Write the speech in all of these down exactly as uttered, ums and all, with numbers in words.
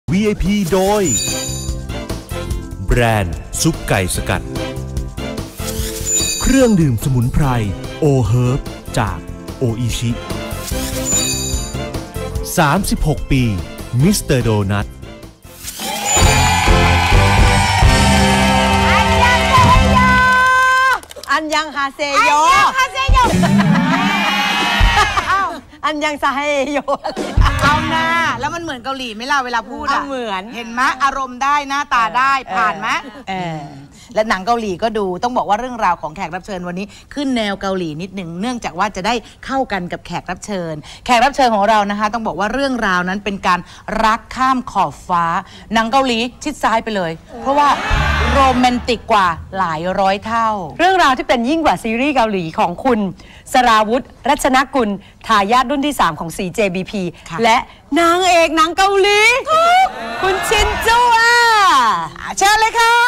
วี ไอ พี โดยแบรนด์ซุปไก่สกัดเครื่องดื่มสมุนไพรโอเฮิร์บจากโออิชิสามสิบหกปีมิสเตอร์โดนัทอันยังฮาเซโยฮาเซโยอันยังซาเฮโยเอาหน้าแล้วมันเหมือนเกาหลีไหมล่ะเวลาพูดอะเหมือนเห็นไหมอารมณ์ได้หน้าตาได้ผ่านไหมและหนังเกาหลีก็ดูต้องบอกว่าเรื่องราวของแขกรับเชิญวันนี้ขึ้นแนวเกาหลีนิดหนึ่งเนื่องจากว่าจะได้เข้ากันกับแขกรับเชิญแขกรับเชิญของเรานะคะต้องบอกว่าเรื่องราวนั้นเป็นการรักข้ามขอบฟ้าหนังเกาหลีชิดซ้ายไปเลยเพราะว่าโรแมนติกกว่าหลายร้อยเท่าเรื่องราวที่เป็นยิ่งกว่าซีรีส์เกาหลีของคุณสราวุธรัชนกุลทายาทรุ่นที่สามของ ซี เจ บี พี และนางเอกหนังเกาหลีคุณชินจูอาเชิญเลยค่ะ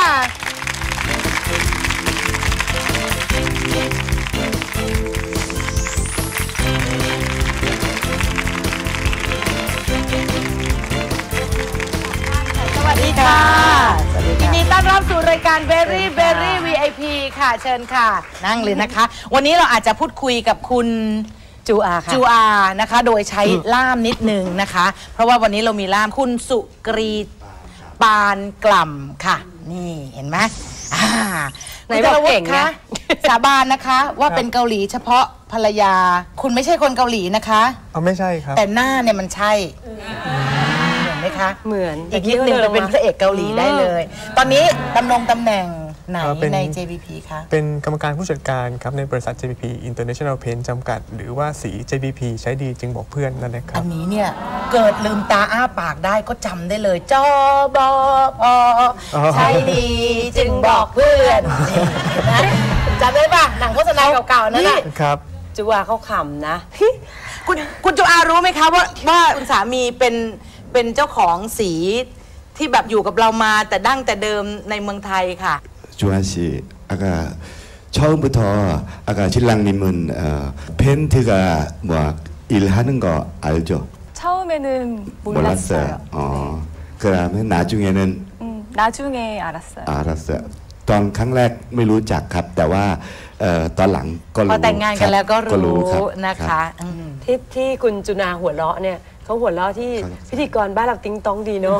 สวัสดีค่ะยินดีต้อนรับสู่รายการ Very Very วี ไอ พี ค่ะเชิญค่ะนั่งเลยนะคะวันนี้เราอาจจะพูดคุยกับคุณจูอาค่ะจูอานะคะโดยใช้ล่ามนิดนึงนะคะเพราะว่าวันนี้เรามีล่ามคุณสุกรีปานกล่ำค่ะนี่เห็นไหมไหนบอกเก่งนะสาบานนะคะว่าเป็นเกาหลีเฉพาะภรรยาคุณไม่ใช่คนเกาหลีนะคะอ๋อไม่ใช่ครับแต่หน้าเนี่ยมันใช่เหมือนไหมคะเหมือนอีกนิดนึงเราเป็นพระเอกเกาหลีได้เลยตอนนี้ดำรงตำแหน่งไหนใน เจ บี พี คะเป็นกรรมการผู้จัดการครับในบริษัท เจ บี พี International Paint จำกัดหรือว่าสี เจ บี พี ใช้ดีจึงบอกเพื่อนนั่นแหละครับอันนี้เนี่ยเกิดลืมตาอ้าปากได้ก็จำได้เลยจอบอพอใช้ดีจึงบอกเพื่อนนะจำได้ป่ะหนังโฆษณาเก่าๆนั่นแหละครับจูอาเขาขำนะคุณคุณจูอารู้ไหมคะว่าว่าคุณสามีเป็นเป็นเจ้าของสีที่แบบอยู่กับเรามาแต่ดั้งแต่เดิมในเมืองไทยค่ะ 조한 씨, 아까 처음부터 아까 신랑님은 어, 팬트가 뭐 일하는 거 알죠? 처음에는 몰랐어요. 몰랐어요. 어, 그러면 나중에는 음, 나중에 알았어요. 알았어요. ตอนครั้งแรกไม่รู้จักครับแต่ว่าตอนหลังก็รู้พอแต่งงานกันแล้วก็รู้นะคะที่ที่คุณจุนาหัวเราะเนี่ยเขาหัวเราะที่พิธีกรบ้านเราติ้งต้องดีเนาะ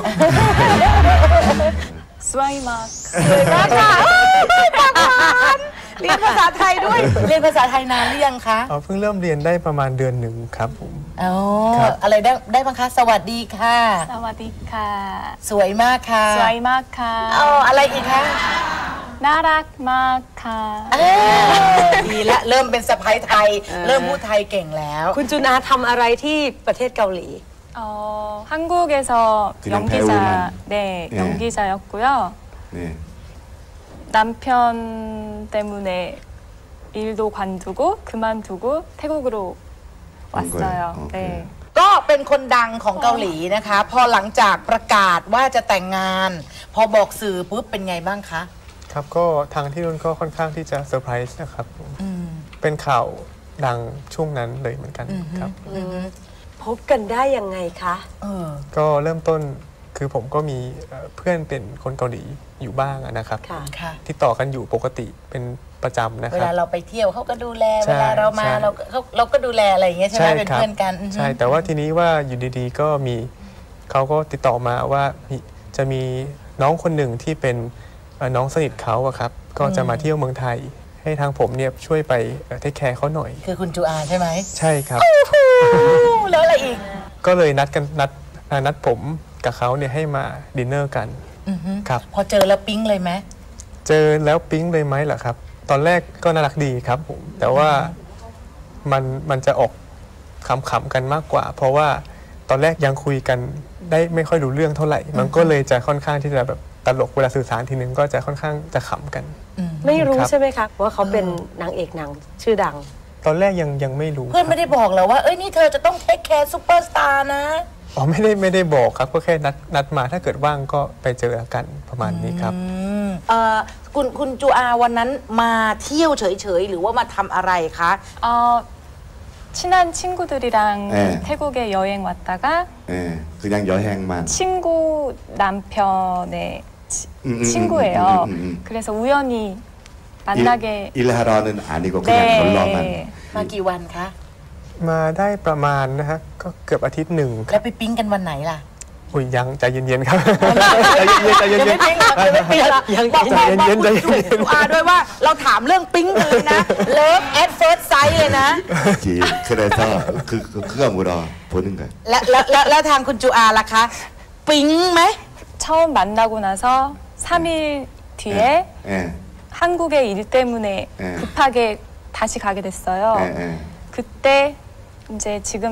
สวยมากสวยมากค่ะเรียนภาษาไทยด้วยเรียนภาษาไทยนานหรือยังคะเพิ่งเริ่มเรียนได้ประมาณเดือนหนึ่งครับผมอ๋ออะไรได้ได้บ้างคะสวัสดีค่ะสวัสดีค่ะสวยมากค่ะสวยมากค่ะอ๋ออะไรอีกคะน่ารักมากค่ะดีละเริ่มเป็นสะพ้ายไทยเริ่มพูดไทยเก่งแล้วคุณจุนาทำอะไรที่ประเทศเกาหลี 어, 한국에서 연기자, 네, 네, 연기자였고요. 네. 남편 때문에 일도 관두고 그만두고 태국으로 왔어요. 네. ก็เป็นคนดังของเกาหลีนะคะพอหลังจากประกาศว่าจะแต่งงานพอบอกสื่อปุ๊บเป็นไงบ้างคะครับก็ทางที่นู่นก็ค่อนข้างที่จะเซอร์ไพรส์นะครับเป็นข่าวดังช่วงนั้นเลยเหมือนกันครับพบกันได้ยังไงคะก็เริ่มต้นคือผมก็มีเพื่อนเป็นคนเกาหลีอยู่บ้างนะครับที่ต่อกันอยู่ปกติเป็นประจำนะครับเวลาเราไปเที่ยวเขาก็ดูแลเวลาเรามาเราเราก็ดูแลอะไรอย่างเงี้ยใช่ไหมเป็นเพื่อนกันใช่แต่ว่าทีนี้ว่าอยู่ดีๆก็มีเขาก็ติดต่อมาว่าจะมีน้องคนหนึ่งที่เป็นน้องสนิทเขาอะครับก็จะมาเที่ยวเมืองไทยให้ทางผมเนี่ยช่วยไปเทคแคร์เขาหน่อยคือคุณจูอาใช่ไหมใช่ครับแล้วอะไรอีกก็เลยนัดกันนัดนัดผมกับเขาเนี่ยให้มาดินเนอร์กันครับพอเจอแล้วปิ๊งเลยไหมเจอแล้วปิ๊งเลยไหมเหรอครับตอนแรกก็น่ารักดีครับผมแต่ว่ามันมันจะออกขำๆกันมากกว่าเพราะว่าตอนแรกยังคุยกันได้ไม่ค่อยรู้เรื่องเท่าไหร่มันก็เลยจะค่อนข้างที่จะแบบตลกเวลาสื่อสารทีนึงก็จะค่อนข้างจะขำกันไม่รู้ใช่ไหมคะว่าเขาเป็นนางเอกหนังชื่อดังตอนแรกยังยังไม่รู้เพื่อนไม่ได้บอกเราว่าเอ้ยนี่เธอจะต้องเทคแคร์ซูเปอร์สตาร์นะอ๋อไม่ได้ไม่ได้บอกครับก็แค่นัดนัดมาถ้าเกิดว่างก็ไปเจอกันประมาณนี้ครับคุณคุณจูอาวันนั้นมาเที่ยวเฉยๆหรือว่ามาทำอะไรคะเออ 친한 친구들이랑 네. 태국에 여행 왔다가 예, 그냥 여행만. 친구 남편의 치, 음, 음, 친구예요. 음, 음, 음, 음. 그래서 우연히 만나게 일, 일하러는 아니고 그냥 놀러만. 네. มากี่วันคะมาได้ประมาณนะฮะก็เกือบอาทิตย์หนึ่งคแล้รับวไปปิ๊งกันวันไหนล่ะอุ้ยยังใจเย็นๆครับ ใจเย็นๆใจเย็นๆยังไม่ปิ๊งครับยังบอกใจเย็นๆใจเย็นดูอาด้วยว่าเราถามเรื่องปิ๊งกันเลยนะ Love at first sight เลยนะ 지, 그래서 그, 그 그거 물어 보는 거야. และแล้วแล้วแล้วทางคุณจูอาล่ะคะ ปิ๊งไหม 처음 만나고 나서 삼 일 뒤에 예, 한국의 일 때문에 네. 급하게 다시 가게 됐어요. 예, 예. 그때 이제 지금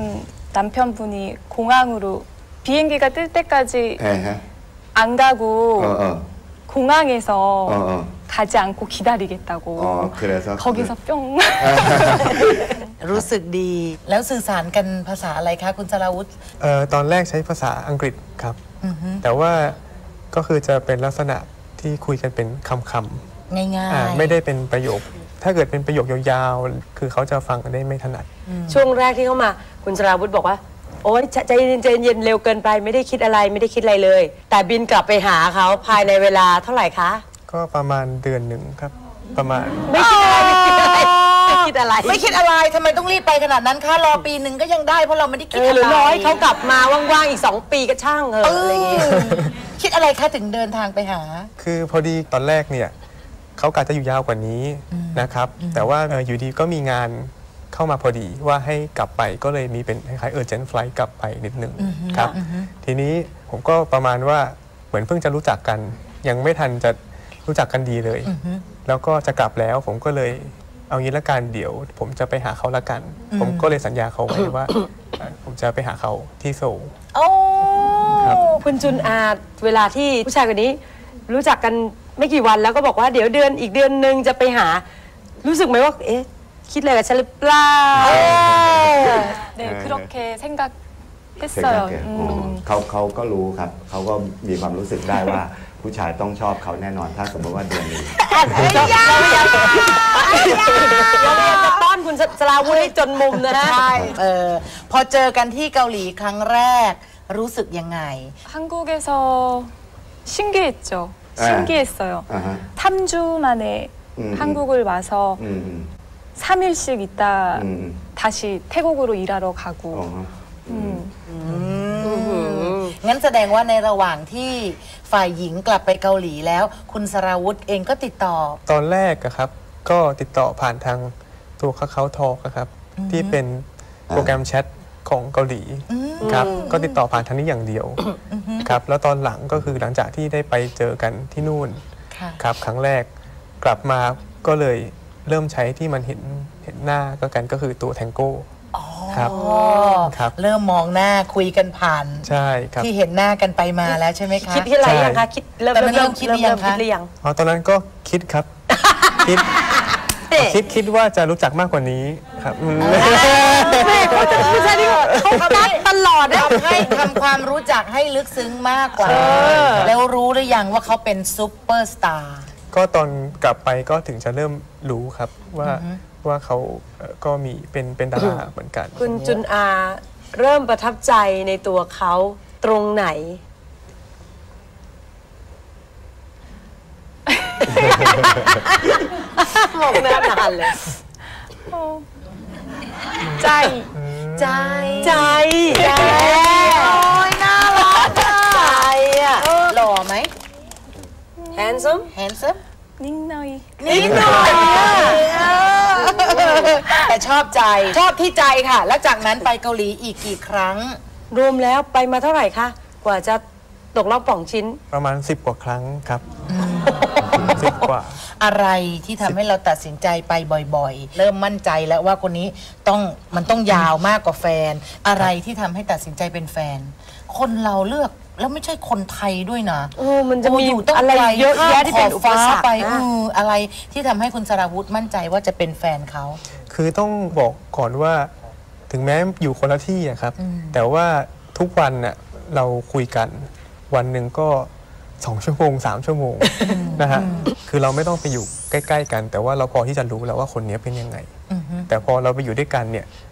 남편분이 공항으로 비행기가 뜰 때까지 예, 예. 안 가고 어, 어, 공항에서 어, 어. 가지 않고 기다리겠다고. 어, 그래서 거기서 뿅. รู้สึกดี แล้วสื่อสารกันภาษาอะไรคะคุณสราวุธๆเอ่อตอนแรกใช้ภาษาอังกฤษครับ แต่ว่าก็คือจะเป็นลักษณะที่คุยกันเป็นคำง่ายๆอ่าไม่ได้เป็นประโยค ถ้าเกิดเป็นประโยคยาวๆคือเขาจะฟังได้ไม่ถนัดช่วงแรกที่เข้ามาคุณสราวุธบอกว่า โอ๊ยใจเย็นใจเย็นเร็วเกินไปไม่ได้คิดอะไรไม่ได้คิดอะไรเลย แต่บินกลับไปหาเขาภายในเวลาเท่าไหร่คะก็ประมาณเดือนหนึ่งครับ ประมาณไม่คิดอะไรไม่คิดอะไรไม่คิดอะไรไม่คิดอะไรทำไมต้องรีบไปขนาดนั้นคะรอปีหนึ่งก็ยังได้เพราะเราไม่ได้คิเอดออะไรหรือร้อยเขากลับมาว่างๆอีกสองปีก็ช่างเถอะเออะไรอย่างเงี้ยอคิดอะไรคะถึงเดินทางไปหาคือพอดีตอนแรกเนี่ยเขากะจะอยู่ยาวกว่านี้นะครับ แต่ว่าเอ่ออยู่ดีก็มีงานเข้ามาพอดีว่าให้กลับไปก็เลยมีเป็นคล้ายๆ urgent flight กลับไปนิดหนึ่งครับ ทีนี้ผมก็ประมาณว่าเหมือนเพิ่งจะรู้จักกัน ยังไม่ทันจะรู้จักกันดีเลย แล้วก็จะกลับแล้วผมก็เลยเอางี้ละกันเดี๋ยว ผมจะไปหาเขาละกัน ผมก็เลยสัญญาเขาไว้ว่าเอ่อผมจะไปหาเขาที่โซลโอ้ครับคุณจุนอาเวลาที่ผู้ชายคนนี้รู้จักกันไม่กี่วันแล้วก็บอกว่าเดี๋ยวเดือนอีกเดือนหนึ่งจะไปหา รู้สึกไหมว่าเอ๊ะคิดอะไรกับฉันหรือเปล่า 네, 그렇게 생각했어요. 생각해. 어, 음. เขาเขาก็รู้ครับ เขาก็มีความรู้สึกได้ว่าผู้ชายต้องชอบเขาแน่นอน ถ้าสมมติว่าเดือนหนึงเราพยายามจะต้อนคุณสราวุธให้จนมุมนะฮะใช่เออพอเจอกันที่เกาหลีครั้งแรกรู้สึกยังไง 한국에서 신기했죠. 네. 신기했어요. 아하. 삼 주 만에 음, 한국을 와서 음, 음. 삼 일씩 있다 음, 음. 다시 태국으로 일하러 가고. 어, 음. งั้นแสดงว่าในระหว่างที่ฝ่ายหญิงกลับไปเกาหลีแล้ว คุณสราวุธเองก็ติดต่อตอนแรกอะครับก็ติดต่อผ่านทางตัวเขาเขาทอกครับที่เป็นโปรแกรมแชทของเกาหลีครับก็ติดต่อผ่านทางนี้อย่างเดียวครับแล้วตอนหลังก็คือหลังจากที่ได้ไปเจอกันที่นู่นค่ะครับครั้งแรกกลับมาก็เลยเริ่มใช้ที่มันเห็นเห็นหน้าก็กันก็คือตัวแทงโก้ครับอ๋อครับเริ่มมองหน้าคุยกันผ่านใช่ครับที่เห็นหน้ากันไปมาแล้วใช่ไหมคะคิดที่อะไรยังคะคิดเริ่มแต่มันเริ่มคิดหรือยังคะคิดหรือยังอ๋อตอนนั้นก็คิดครับคิดคิดคิดว่าจะรู้จักมากกว่านี้ครับอืมผู้ชายที่เขารักตลอดนะทำให้ทำความรู้จักให้ลึกซึ้งมากกว่า แล้วรู้หรือยังว่าเขาเป็นซุปเปอร์สตาร์ก็ตอนกลับไปก็ถึงจะเริ่มรู้ครับว่าว่าเขาเอ่อก็มีเป็นเป็นดาราเหมือนกันคุณจุนอาเริ่มประทับใจในตัวเขาตรงไหน มองหน้านานเลย 짜이. ใจใจใจโอ้ยน่ารักอะใจอะหล่อไหม handsome handsome 닉너이. นิดหน่อยแต่ชอบใจชอบที่ใจค่ะ แล้วจากนั้นไปเกาหลีอีกกี่ครั้งรวมแล้วไปมาเท่าไหร่คะกว่าจะตกรอบป่องชิ้นประมาณสิบกว่าครั้งครับสิบกว่าอะไรที่ทำให้เราตัดสินใจไปบ่อยๆ เริ่มมั่นใจแล้วว่าคนนี้ต้องมันต้องยาวมากกว่าแฟน อะไรที่ทำให้ตัดสินใจเป็นแฟน คนเราเลือกแล้วไม่ใช่คนไทยด้วยนะเออมันจะมีโยู่ตั้งอะไรกลเยอะแยะที่เป็นอุปสรรคไปนะเอออะไรที่ทำให้คุณสราวุธมั่นใจว่าจะเป็นแฟนเขาคือต้องบอกก่อนว่าถึงแม้อยู่คนละที่อะครับ แต่ว่าทุกวันน่ะเราคุยกันวันหนึ่งก็สองชั่วโมงสามชั่วโมงนะฮะคือเราไม่ต้องไปอยู่ใกล้ๆกัน แต่ว่าเราพอที่จะรู้แล้วว่าคนนี้เป็นยังไง แต่พอเราไปอยู่ด้วยกันเนี่ย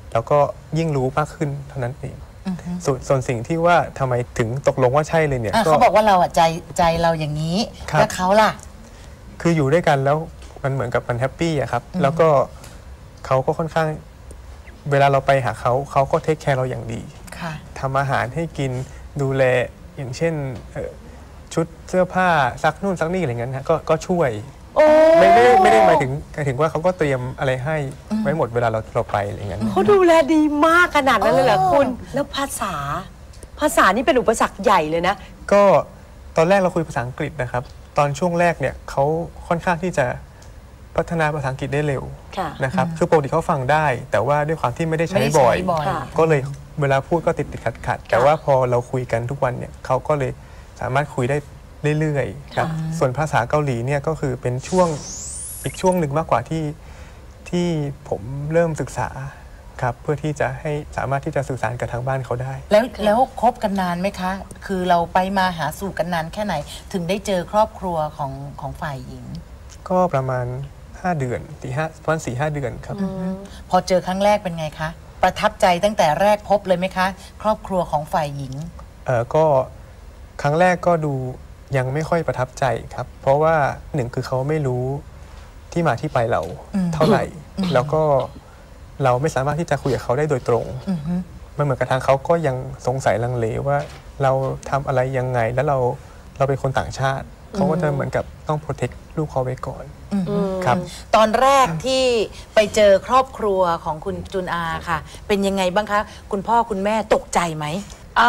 แล้วก็ยิ่งรู้มากขึ้นเท่านั้นเองส่วนส่วนสิ่งที่ว่าทำไมถึงตกลงว่าใช่เลยเนี่ยเขาบอกว่าเราอะใจใจเราอย่างนี้แล้วเขาล่ะคืออยู่ด้วยกันแล้วมันเหมือนกับมันแฮปปี้อะครับแล้วก็เขาก็ค่อนข้างเวลาเราไปหาเขาเขาก็เทคแคร์เราอย่างดีทำอาหารให้กินดูแลอย่างเช่นชุดเสื้อผ้าซักนู่นซักนี่อะไรเงี้ยนะก็ก็ช่วยไม่ไม่ได้ไม่ได้หมายถึงหมายถึงว่าเขาก็เตรียมอะไรให้ไว้หมดเวลาเราเราไปอะไรเงี้ยเขาดูแลดีมากขนาดนั้นเลยเหรอคุณแล้วภาษาภาษานี่เป็นอุปสรรคใหญ่เลยนะก็ตอนแรกเราคุยภาษาอังกฤษนะครับตอนช่วงแรกเนี่ยเขาค่อนข้างที่จะพัฒนาภาษาอังกฤษได้เร็วนะครับคือปกติเขาฟังได้แต่ว่าด้วยความที่ไม่ได้ใช้บ่อยก็เลยเวลาพูดก็ติดติดขัดขัดแต่ว่าพอเราคุยกันทุกวันเนี่ยเขาก็เลยสามารถคุยได้เรื่อยๆครับส่วนภาษาเกาหลีเนี่ยก็คือเป็นช่วงอีกช่วงหนึ่งมากกว่าที่ที่ผมเริ่มศึกษาครับเพื่อที่จะให้สามารถที่จะสื่อสารกับทางบ้านเขาได้แล้วแล้วคบกันนานไหมคะคือเราไปมาหาสู่กันนานแค่ไหนถึงได้เจอครอบครัวของของฝ่ายหญิงก็ประมาณห้าเดือนสี่ห้าประมาณสี่ห้าเดือนครับพอเจอครั้งแรกเป็นไงคะประทับใจตั้งแต่แรกพบเลยไหมคะครอบครัวของฝ่ายหญิงเออก็ครั้งแรกก็ดูยังไม่ค่อยประทับใจครับเพราะว่าหนึ่งคือเขาไม่รู้ที่มาที่ไปเราเท่าไหร่แล้วก็เราไม่สามารถที่จะคุยกับเขาได้โดยตรงมันเหมือนกับทางเขาก็ยังสงสัยลังเลว่าเราทำอะไรยังไงแล้วเราเราเป็นคนต่างชาติเขาก็จะเหมือนกับต้องโปรเทคลูกเขาไว้ก่อนครับตอนแรกที่ไปเจอครอบครัวของคุณจุนอาค่ะเป็นยังไงบ้างคะคุณพ่อคุณแม่ตกใจไหมอ่า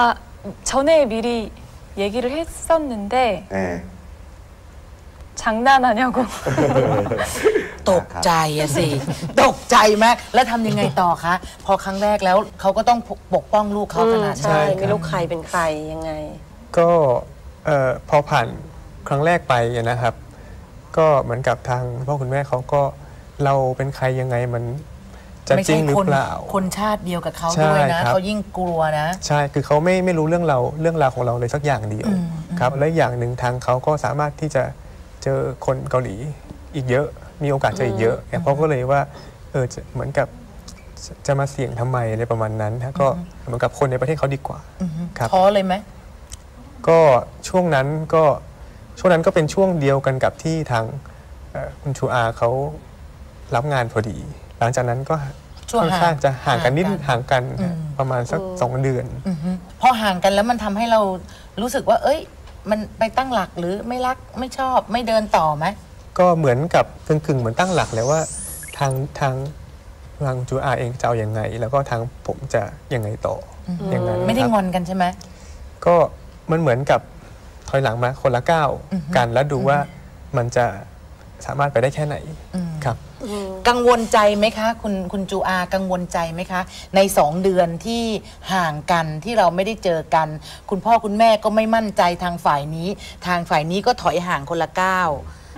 전에미리얘기를했었는데장난하냐고 ตกใจอะสิตกใจไหมแล้วทำยังไงต่อคะพอครั้งแรกแล้วเขาก็ต้องปกป้องลูกเขาขนาดใช่ไม่รู้ใครเป็นใครยังไงก็พอผ่านครั้งแรกไปนะครับก็เหมือนกับทางพ่อคุณแม่เขาก็เราเป็นใครยังไงมันจะจริงหรือเปล่าคนชาติเดียวกับเขาด้วยนะเขายิ่งกลัวนะใช่คือเขาไม่ไม่รู้เรื่องเราเรื่องราวของเราเลยสักอย่างเดียวครับและอย่างหนึ่งทางเขาก็สามารถที่จะเจอคนเกาหลีอีกเยอะมีโอกาสเจออีกเยอะเพราะก็เลยว่าเออเหมือนกับจะมาเสี่ยงทำไมอะไรประมาณนั้นก็เหมือนกับคนในประเทศเขาดีกว่าครับท้อเลยไหมก็ช่วงนั้นก็ช่วงนั้นก็เป็นช่วงเดียวกันกับที่ทางคุณชูอาเขารับงานพอดีหลังจากนั้นก็ค่อนข้างจะห่างกันนิดห่างกันประมาณสักสองเดือนพอห่างกันแล้วมันทำให้เรารู้สึกว่าเอ้ยมันไปตั้งหลักหรือไม่รักไม่ชอบไม่เดินต่อไหมก็เหมือนกับกึ่งๆเหมือนตั้งหลักแล้วว่าทางทางทางจูอาเองจะเอาอย่างไงแล้วก็ทางผมจะยังไงต่ออย่างนั้นไม่ได้งอนกันใช่ไหมก็มันเหมือนกับถอยหลังมาคนละก้าวกันแล้วดูว่ามันจะสามารถไปได้แค่ไหนครับกังวลใจไหมคะคุณคุณจูอากังวลใจไหมคะในสองเดือนที่ห่างกันที่เราไม่ได้เจอกันคุณพ่อคุณแม่ก็ไม่มั่นใจทางฝ่ายนี้ทางฝ่ายนี้ก็ถอยห่างคนละก้าว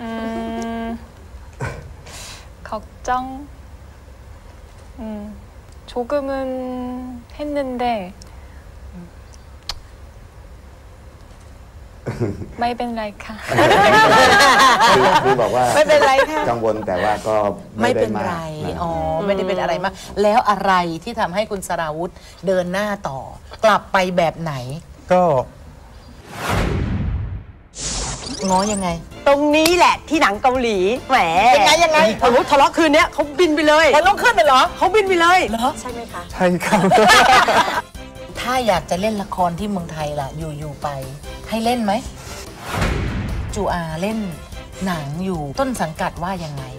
걱정음조금은했는데ไม่เป็นไรค่ะคือบอกว่าไม่เป็นไรค่ะกังวลแต่ว่าก็ไม่เป็นไรอ๋อไม่ได้เป็นอะไรมากแล้วอะไรที่ทำให้คุณสราวุธเดินหน้าต่อกลับไปแบบไหนก็ง้อยังไงตรงนี้แหละที่หนังเกาหลีแหมยังไงยังไงทะเลาะทะเลาะคืนนี้เขาบินไปเลยเขาต้องขึ้นเลยเหรอเขาบินไปเลยเหรอใช่ไหมคะใช่ครับถ้าอยากจะเล่นละครที่เมืองไทยล่ะอยู่ๆไปให้เล่นไหมจูอาเล่นหนังอยู่ต้นสังกัดว่ายังไง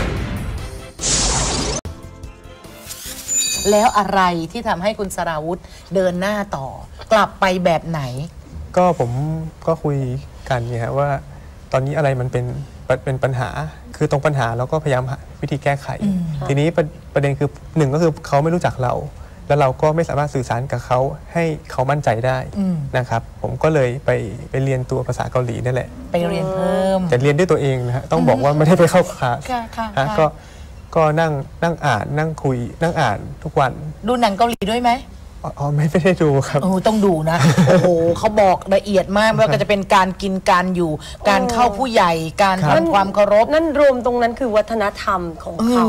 แล้วอะไรที่ทำให้คุณสราวุธเดินหน้าต่อกลับไปแบบไหนก็ผมก็คุยกันเนี่ยว่าตอนนี้อะไรมันเป็นเป็นปัญหาคือตรงปัญหาเราก็พยายามหาวิธีแก้ไขทีนี้ประเด็นคือหนึ่งก็คือเขาไม่รู้จักเราแล้วเราก็ไม่สามารถสื่อสารกับเขาให้เขามั่นใจได้นะครับผมก็เลยไปไปเรียนตัวภาษาเกาหลีนั่นแหละไปเรียนเพิ่มแต่เรียนด้วยตัวเองนะฮะต้องบอกว่าไม่ได้ไปเข้าคลาสก็ก็นั่งนั่งอ่านนั่งคุยนั่งอ่านทุกวันดูหนังเกาหลีด้วยไหมอ๋อไม่ไม่ได้ดูครับโอ้ต้องดูนะโอ้โหเขาบอกละเอียดมากว่าก็จะเป็นการกินการอยู่การเข้าผู้ใหญ่การทำความเคารพนั่นรวมตรงนั้นคือวัฒนธรรมของเขา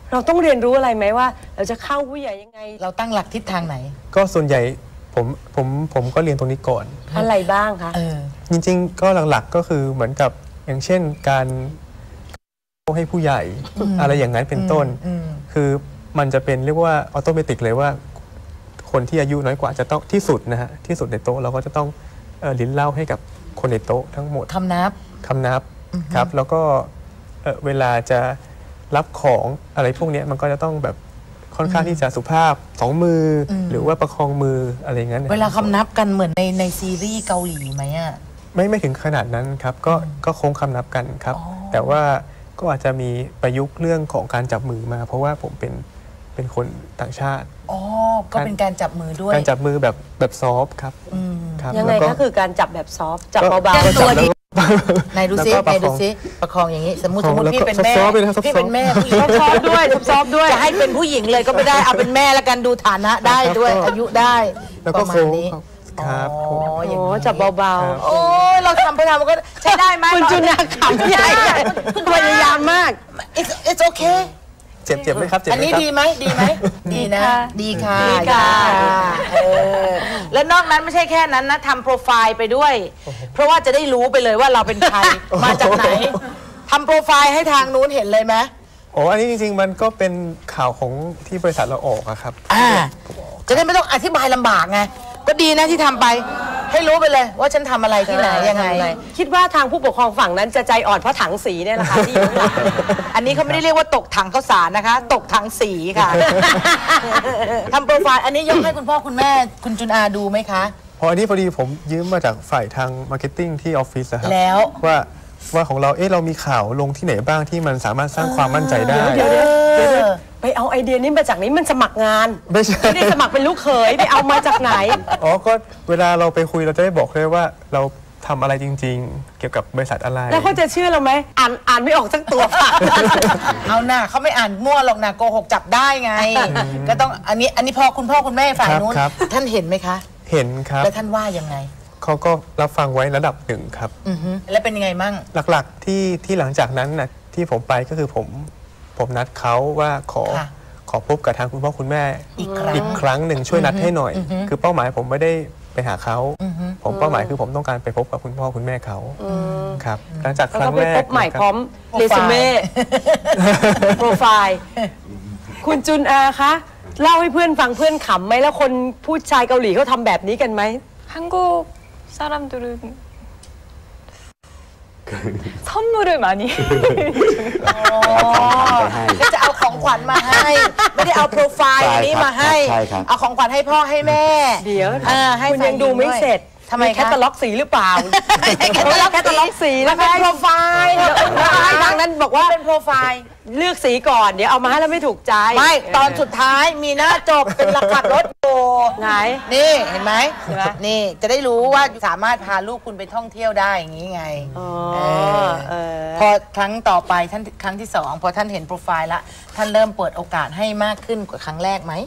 เราต้องเรียนรู้อะไรไหมว่า เราจะเข้าผู้ใหญ่ยังไงเราตั้งหลักทิศทางไหนก็ส่วนใหญ่ผมผมผมก็เรียนตรงนี้ก่อนอะไรบ้างคะจริงๆก็หลักๆก็คือเหมือนกับอย่างเช่นการให้ผู้ใหญ่อะไรอย่างนั้นเป็นต้นคือมันจะเป็นเรียกว่าออโตเมติกเลยว่าคนที่อายุน้อยกว่าจะต้องที่สุดนะฮะที่สุดในโต๊ะเราก็จะต้องลิ้นเล่าให้กับคนในโต๊ะทั้งหมดคำนับคำนับครับแล้วก็เวลาจะรับของอะไรพวกนี้มันก็จะต้องแบบค่อนข้างที่จะสุภาพสองมือหรือว่าประคองมืออะไรอย่างนั้นเวลาคำนับกันเหมือนในในซีรีส์เกาหลีไหมอ่ะไม่ไม่ถึงขนาดนั้นครับก็ก็โค้งคำนับกันครับแต่ว่าก็อาจจะมีประยุกต์เรื่องของการจับมือมาเพราะว่าผมเป็นเป็นคนต่างชาติอ๋อก็เป็นการจับมือด้วยการจับมือแบบแบบซอฟครับยังไงก็คือการจับแบบซอฟจับเบาๆตัวดีไหนดูซิไหนดูซิประคองอย่างนี้สมมติสมมติพี่เป็นแม่พี่เป็นแม่ผู้หญิงซอฟด้วยซอฟด้วยจะให้เป็นผู้หญิงเลยก็ไม่ได้เอาเป็นแม่แล้วกันดูฐานะได้ด้วยอายุได้ประมาณนี้ครับโอ้ยจับเบาๆโอ้ยเราทำพยายามก็ใช้ได้ไหมคุณจุนาขำใหญ่พยายามมาก it's okay เจ็บเจ็บไหมครับอันนี้ดีไหมดีไหมดีนะดีค่ะดีค่ะแล้วนอกนั้นไม่ใช่แค่นั้นนะทำโปรไฟล์ไปด้วยเพราะว่าจะได้รู้ไปเลยว่าเราเป็นใครมาจากไหนทำโปรไฟล์ให้ทางนู้นเห็นเลยไหมโอ้อันนี้จริงๆมันก็เป็นข่าวของที่บริษัทเราออกครับอ่าจะได้ไม่ต้องอธิบายลำบากไงก็ดีนะที่ทำไปให้รู้ไปเลยว่าฉันทำอะไรที่ไหนยังไงคิดว่าทางผู้ปกครองฝั่งนั้นจะใจอ่อนเพราะถังสีเนี่ยแหละค่ะที่อยู่อันนี้เขาไม่ได้เรียกว่าตกถังข้าวสารนะคะตกถังสีค่ะทำโปรไฟล์อันนี้ยกให้คุณพ่อคุณแม่คุณจุนอาดูไหมคะพออันนี้พอดีผมยืมมาจากฝ่ายทางมาร์เก็ตติ้งที่ออฟฟิศครับแล้วว่าว่าของเราเอ๊ะเรามีข่าวลงที่ไหนบ้างที่มันสามารถสร้างความมั่นใจได้เดี๋ยวไปเอาไอเดียนี้มาจากนี้มันสมัครงานไม่ใช่ไม่ได้สมัครเป็นลูกเขยไปเอามาจากไหนอ๋อก็เวลาเราไปคุยเราจะได้บอกเลยว่าเราทำอะไรจริงๆเกี่ยวกับบริษัทอะไรแล้วเขาจะเชื่อเราไหมอ่านอ่านไม่ออกสักตัวเอาหน้าเขาไม่อ่านมั่วหรอกนะโกหกจับได้ไงก็ต้องอันนี้อันนี้พอคุณพ่อคุณแม่ฝ่ายนู้นท่านเห็นไหมคะเห็นครับแล้วท่านว่ายังไงเขาก็รับฟังไว้ระดับหนึ่งครับแล้วเป็นยังไงมั่งหลักๆที่ที่หลังจากนั้นนะที่ผมไปก็คือผมผมนัดเขาว่าขอขอพบกับทางคุณพ่อคุณแม่อีกครั้งอีกครั้งหนึ่งช่วยนัดให้หน่อยคือเป้าหมายผมไม่ได้ไปหาเขาผมเป้าหมายคือผมต้องการไปพบกับคุณพ่อคุณแม่เขาครับหลังจากครั้งแรกพบใหม่พร้อมเรซูเม่โปรไฟล์คุณจุนอาคะเล่าให้เพื่อนฟังเพื่อนขำไหมแล้วคนผู้ชายเกาหลีเขาทำแบบนี้กันไหม 한국사람들은선물을많이 จะเอาของขวัญมาให้ไม่ได้เอาโปรไฟล์นี้มาให้เอาของขวัญให้พ่อให้แม่เดี๋ยวคุณยังดูไม่เสร็จทำไมแคตตาล็อกสีหรือเปล่าแคตตาล็อกแคตตาล็อกสีแล้วเป็นโปรไฟล์ทางนั้นบอกว่าเป็นโปรไฟล์เลือกสีก่อนเดี๋ยวเอามาให้แล้วไม่ถูกใจไม่ตอนสุดท้ายมีหน้าจบเป็นราคารถโบไหนนี่เห็นไหมนี่จะได้รู้ว่าสามารถพาลูกคุณไปท่องเที่ยวได้อย่างนี้ไงพอครั้งต่อไปท่านครั้งที่สองพอท่านเห็นโปรไฟล์ละท่านเริ่มเปิดโอกาสให้มากขึ้นกว่าครั้งแรกไหม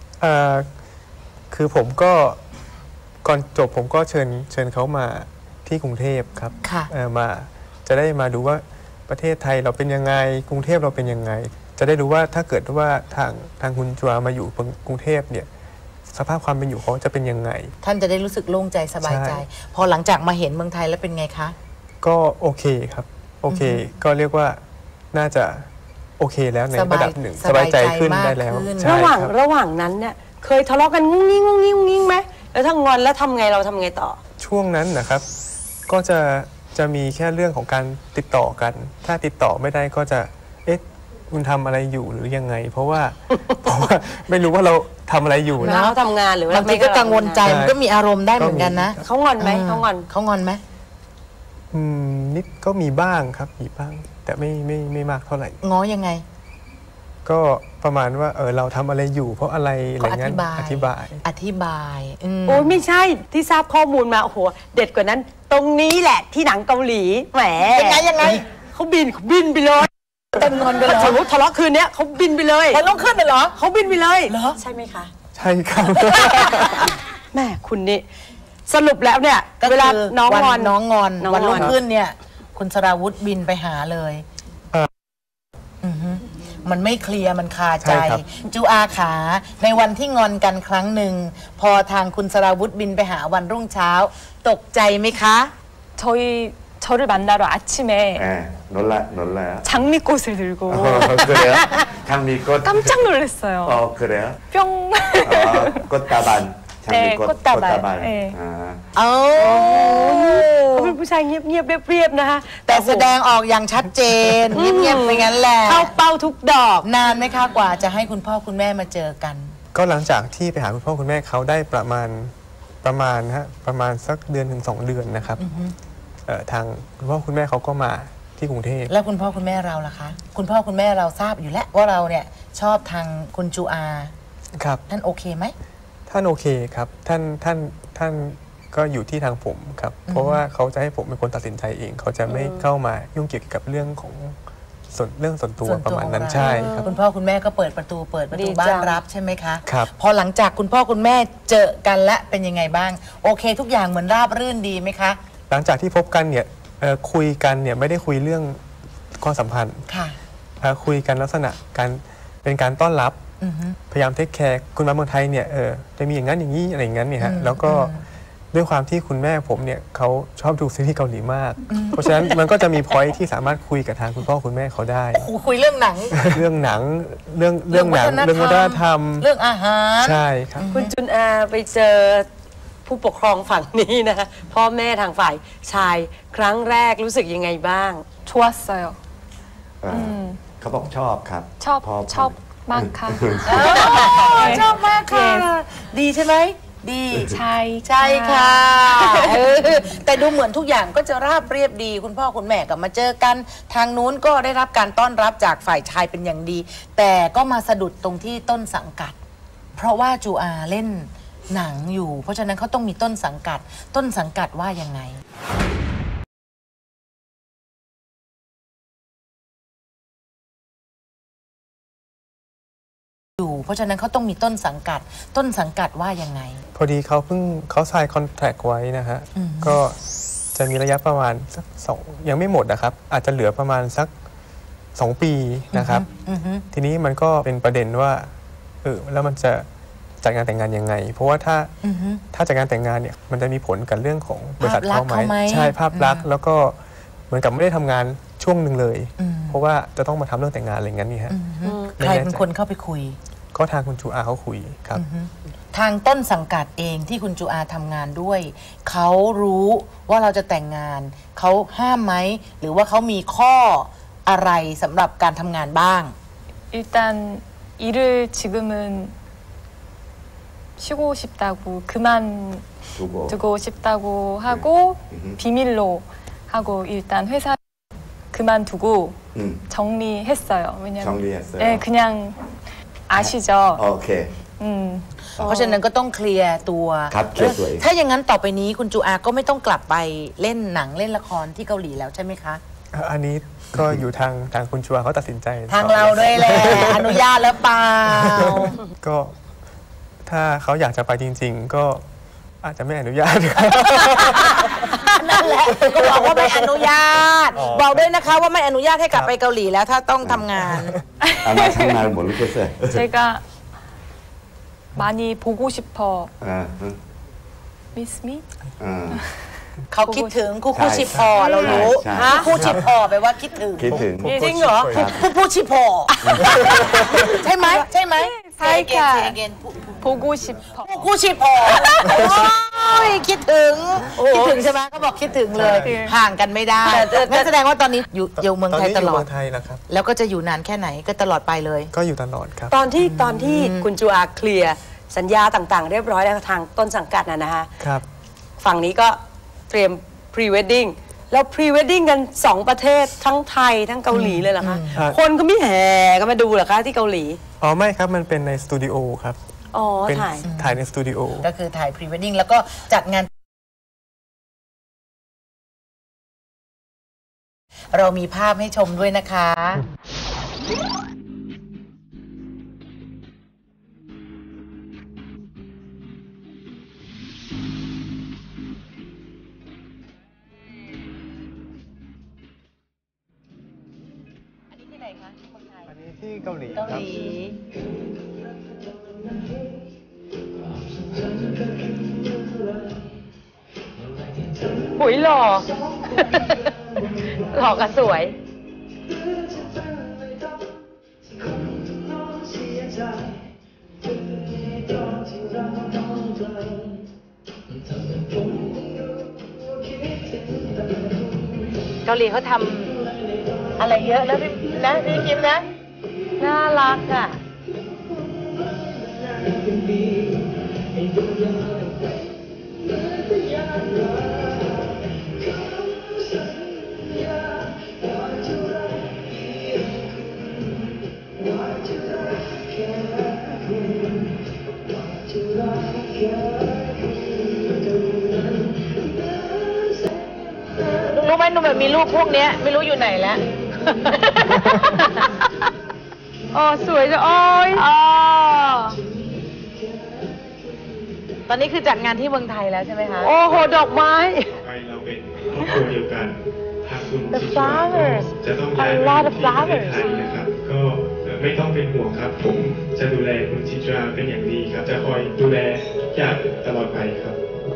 คือผมก็ก่อนจบผมก็เชิญเชิญเขามาที่กรุงเทพครับมาจะได้มาดูว่าประเทศไทยเราเป็นยังไงกรุงเทพเราเป็นยังไงจะได้รู้ว่าถ้าเกิดว่าทางทางคุณจัวมาอยู่กรุงเทพเนี่ยสภาพความเป็นอยู่เขาจะเป็นยังไงท่านจะได้รู้สึกโล่งใจสบายใจพอหลังจากมาเห็นเมืองไทยแล้วเป็นไงคะก็โอเคครับโอเคก็เรียกว่าน่าจะโอเคแล้วในระดับหนึ่งสบายใจขึ้นได้แล้วระหว่างระหว่างนั้นเนี่ยเคยทะเลาะกันงุ้งงิ้งงุ้งงิ้งงุ้งงิ้งไหมแล้วถ้างอนแล้วทำไงเราทำไงต่อช่วงนั้นนะครับก็จะจะมีแค่เรื่องของการติดต่อกันถ้าติดต่อไม่ได้ก็จะเอ๊ะคุณทำอะไรอยู่หรือยังไงเพราะว่าเพราะว่าไม่รู้ว่าเราทำอะไรอยู่นะเขาทำงานหรือว่าบางทีก็กังวลใจมันก็มีอารมณ์ได้เหมือนกันนะเขางอนไหมเขางอนเขางอนไหมอืมนิดก็มีบ้างครับมีบ้างแต่ไม่ไม่ไม่มากเท่าไหร่ง้อยังไงก็ประมาณว่าเออเราทำอะไรอยู่เพราะอะไรอะไรเงี้ยอธิบายอธิบายโอ้ไม่ใช่ที่ทราบข้อมูลมาโอ้โหเด็ดกว่านั้นตรงนี้แหละที่หนังเกาหลีแหมยังไงยังไงเขาบินเขาบินไปเลยเต็มงอนไปเลยสมมติทะเลาะคืนนี้เขาบินไปเลยมันต้องขึ้นเลยเหรอเขาบินไปเลยเหรอใช่ไหมคะใช่ครับแม่คุณนี่สรุปแล้วเนี่ยเวลาน้องงอนน้องงอนวันรุ่งขึ้นเนี่ยคุณสราวุธบินไปหาเลยมันไม่เคลียร์มันคาใจใช่ครับจูอาขาในวันที่งอนกันครั้งหนึ่งพอทางคุณสราวุธบินไปหาวันรุ่งเช้าตกใจไหมคะ 저희 저를 만나러 아침에 예, 놀라 놀라요. 장미꽃을 들고 어, 그래요? 장미꽃. 깜짝 놀랐어요. 어, 그래요? 뿅. 어, 꽃다발. 네, 장미꽃, 꽃다발. 네. 아, เอาเขาเป็นผู้ชายเงียบๆเรียบๆนะคะแต่แสดงออกอย่างชัดเจนเงียบๆไปงั้นแหละเข้าเป้าทุกดอกนานไหมคะกว่าจะให้คุณพ่อคุณแม่มาเจอกันก็หลังจากที่ไปหาคุณพ่อคุณแม่เขาได้ประมาณประมาณฮะประมาณสักเดือนถึงสองเดือนนะครับเอ่อทางคุณพ่อคุณแม่เขาก็มาที่กรุงเทพแล้วคุณพ่อคุณแม่เราล่ะคะ คุณพ่อคุณแม่เราทราบอยู่แล้วว่าเราเนี่ยชอบทางคุณจูอาครับท่านโอเคไหมท่านโอเคครับท่านท่านท่านก็อยู่ที่ทางผมครับ เพราะว่าเขาจะให้ผมเป็นคนตัดสินใจเอง เขาจะไม่เข้ามายุ่งเกี่ยวกับเรื่องของส่วนเรื่องส่วนตัวส่วนตัวประมาณนั้นของเราใช่ครับคุณพ่อคุณแม่ก็เปิดประตูเปิดประตูดีจังบ้านรับใช่ไหมคะครับพอหลังจากคุณพ่อคุณแม่เจอกันและเป็นยังไงบ้าง โอเค ทุกอย่างเหมือนราบรื่นดีไหมคะหลังจากที่พบกันเนี่ยเอ่อคุยกันเนี่ยไม่ได้คุยเรื่องความสัมพันธ์ค่ะเอ่อคุยกันลักษณะการเป็นการต้อนรับอือฮึพยายามเทคแคร์คุณมาเมืองไทยเนี่ยเออจะมีอย่างนั้นอย่างนี้อะไรอย่างนั้นเนี่ยฮะแล้วก็ด้วยความที่คุณแม่ผมเนี่ยเขาชอบดูซีรีส์เกาหลีมาก เพราะฉะนั้นมันก็จะมีพอยที่สามารถคุยกับทางคุณพ่อคุณแม่เขาได้คุยเรื่องหนังเรื่องหนังเรื่องเรื่องหนังเรื่องวัฒนธรรมเรื่องอาหารใช่ครับคุณจุนอาไปเจอผู้ปกครองฝั่งนี้นะคะพ่อแม่ทางฝ่ายชายครั้งแรกรู้สึกยังไงบ้าง 좋았어요. เอ่อเขาบอกชอบครับชอบพอชอบมากค่ะชอบมากค่ะ ดีใช่ไหมดีใช่ใช่ค่ะเออแต่ดูเหมือนทุกอย่างก็จะราบเรียบดี คุณพ่อคุณแม่ก็มาเจอกัน ทางนู้นก็ได้รับการต้อนรับจากฝ่ายชายเป็นอย่างดี แต่ก็มาสะดุดตรงที่ต้นสังกัด เพราะว่าจูอาเล่นหนังอยู่ เพราะฉะนั้นเขาต้องมีต้นสังกัด ต้นสังกัดว่ายังไง อยู่เพราะฉะนั้นเขาต้องมีต้นสังกัด ต้นสังกัดว่ายังไงพอดีเขาเพิ่งเขาซายคอนแทคไว้นะฮะก็จะมีระยะประมาณสักสองยังไม่หมดนะครับ อาจจะเหลือประมาณสักสองปีนะครับอือฮึทีนี้มันก็เป็นประเด็นว่าเออแล้วมันจะจัดงานแต่งงานยังไง เพราะว่าถ้าอือฮึถ้าจัดงานแต่งงานเนี่ยมันจะมีผลกับเรื่องของบริษัทภาพลักษณ์เขาไหมเขาไหมใช่ภาพลักษณ์แล้วก็เหมือนกับไม่ได้ทำงานช่วงหนึ่งเลยอืมเพราะว่าจะต้องมาทำเรื่องแต่งงานอะไรอย่างนั้นนี่ฮะ ไม่ใครแน่ใจเป็นคนเข้าไปคุยก็ทางคุณจูอาเขาคุยครับทางต้นสังกัดเองที่คุณจูอาทำงานด้วย เขารู้ว่าเราจะแต่งงาน เขาห้ามไหม หรือว่าเขามีข้ออะไรสำหรับการทำงานบ้าง 일단 일을 지금은 쉬고 싶다고 그만두고 두고 싶다고 하고 음. 비밀로 하고 일단 회사 그만두고 음, 정리했어요. 왜냐면 정리했어요. 네, 그냥 아시죠. โอเค 음. เพราะฉะนั้นก็ต้องเคลียร์ตัวครับเคลียร์ตัวเองถ้าอย่างนั้นต่อไปนี้คุณจูอาก็ไม่ต้องกลับไปเล่นหนังเล่นละครที่เกาหลีแล้วใช่ไหมคะอันนี้ก็อยู่ทางทางคุณชัวเขาตัดสินใจทางเราด้วยแหละ อนุญาตแล้วเปล่าก็ถ้าเขาอยากจะไปจริง ๆ ก็อาจจะไม่อนุญาตนั่นแหละก็บอกว่าไม่อนุญาต บอกด้วยนะคะว่าไม่อนุญาตให้กลับไปเกาหลีแล้วถ้าต้องทำงานอามาทำงานหมดลูกเสือ 제가 많이 보고 싶어. อ่า Miss me? อ่าเขาคิดถึงคู่คู่ใช่ชิพอเรารู้ใช่ฮะคู่ชิพอแปลว่าคิดถึงคิดถึงจริงเหรอครับคู่คู่ชิพอใช่ไหมใช่ไหมใช่ค่ะ Say again, say again. 보고 싶어. คู่คู่ชิพอโอ้ยคิดถึงคิดถึงใช่ไหมเขาบอกคิดถึงเลยใช่ห่างกันไม่ได้งั้นแสดงว่าตอนนี้อยู่อยู่เมืองตอนไทยนี้อตยู่ลอเมืดองไทยแล้วครับแล้วก็จะอยู่นานแค่ไหนก็ตลอดไปเลยก็อยู่ตลอดครับตอนที่ตอนที่คุณจูอาเคลียร์สัญญาต่างๆ เรียบร้อยแล้วทางต้นสังกัดนะนะฮะครับฝั่งนี้ก็เตรียมพรีเวดดิ้งแล้วพรีเวดดิ้งกันสองประเทศทั้งไทยทั้งเกาหลีเลยเหรอคะอืมคนก็ไม่แห่กันมาดูเหรอคะที่เกาหลีอ๋อไม่ครับมันเป็นในสตูดิโอครับอ๋อเป็นถ่ายถ่ายในสตูดิโอก็คือถ่ายพรีเวดดิ้งแล้วก็จัดงาน เรามีภาพให้ชมด้วยนะคะ อันนี้ที่ไหนคะที่เมืองไทยอันนี้ที่เกาหลีเกาคหรับลีหุยหล่อ หล่อกับสวยเกาหลีเขาทำอะไรเยอะนะพี่นะพี่คิมนะ น่ารักอ่ะ รู้ไหมหนูแบบมีรูปพวกเนี้ยไม่รู้อยู่ไหนแล้วอ๋อสวยจังโอ้ยอ๋อตอนนี้คือจัดงานที่เมืองไทยแล้วใช่ไหมคะโอ้โห ดอกไม้ไปเราเป็นครอบครัวเดียวกันทางคุณ The จิตรา flowers จะต้องย้าย A มา lot ที่ of ประเทศ flowers ไทยนะครับ ก็ไม่ต้องเป็นห่วงครับ ผมจะดูแลคุณจิตราเป็นอย่างดีครับ จะคอยดูแลทุกอย่างตลอดไปครับโอ้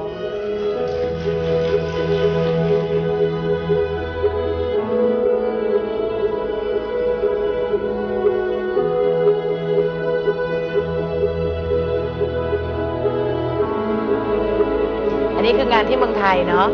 อันนี้คืองานที่เมืองไทยเนาะ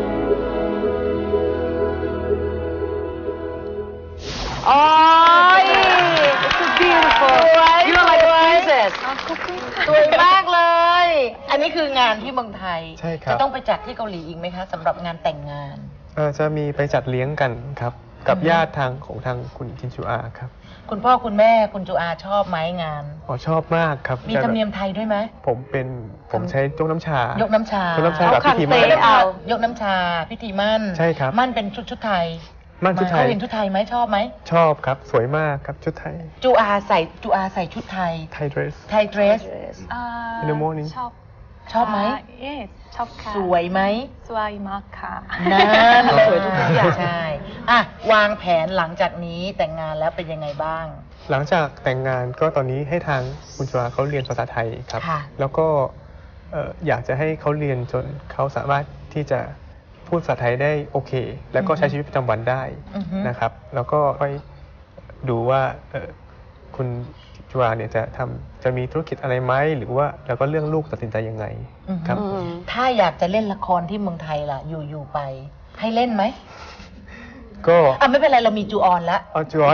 โอ้ย so beautiful สวย You're like a princess สวยมากเลย อันนี้คืองานที่เมืองไทยใช่ครับจะต้องไปจัดที่เกาหลีอีกไหมคะสำหรับงานแต่งงานเอ่อจะมีไปจัดเลี้ยงกันครับ กับญาติทางของทางคุณคินจูอาครับคุณพ่อคุณแม่คุณจูอาชอบไหมงานอ๋อชอบมากครับมีธรรมเนียมไทยด้วยไหมผมเป็นผมใช้ยกน้ำชายกน้ำชายกน้ำชากับพิธีเอามั่คันงเตะเอายกน้ำชาพิธีมั่นใช่ครับมั่นเป็นชุดชุดไทยมั่นชุดไทยเขาเห็นชุดไทยไหมชอบไหมชอบครับสวยมากครับชุดไทยจูอาใส่จูอาใส่ชุดไทยไทยเดรสไทยเดรส 아, In the morning. 첩. ชอบไหม 아, 예, 첩카. สวยไหม 스와이 마카. นั่นสวยทุกอย่างใช่อ่ะวางแผนหลังจากนี้แต่งงานแล้วเป็นยังไงบ้างหลังจากแต่งงานก็ตอนนี้ให้ทางคุณจูอาเขาเรียนภาษาไทยครับค่ะแล้วก็เอ่ออยากจะให้เขาเรียนจนเขาสามารถที่จะพูดภาษาไทยได้โอเค แล้วก็ใช้ชีวิตประจำวันได้อือฮึนะครับ แล้วก็ค่อยดูว่าเอ่อคุณจูอาเนี่ยจะทำจะมีธุรกิจอะไรไหมหรือว่าแล้วก็เรื่องลูกตัดสินใจยังไงครับอืมถ้าอยากจะเล่นละครที่เมืองไทยล่ะ อยู่อยู่ไป ให้เล่นไหมก็อ่ะไม่เป็นไรเรามีจูออนแล้วเอาจูอา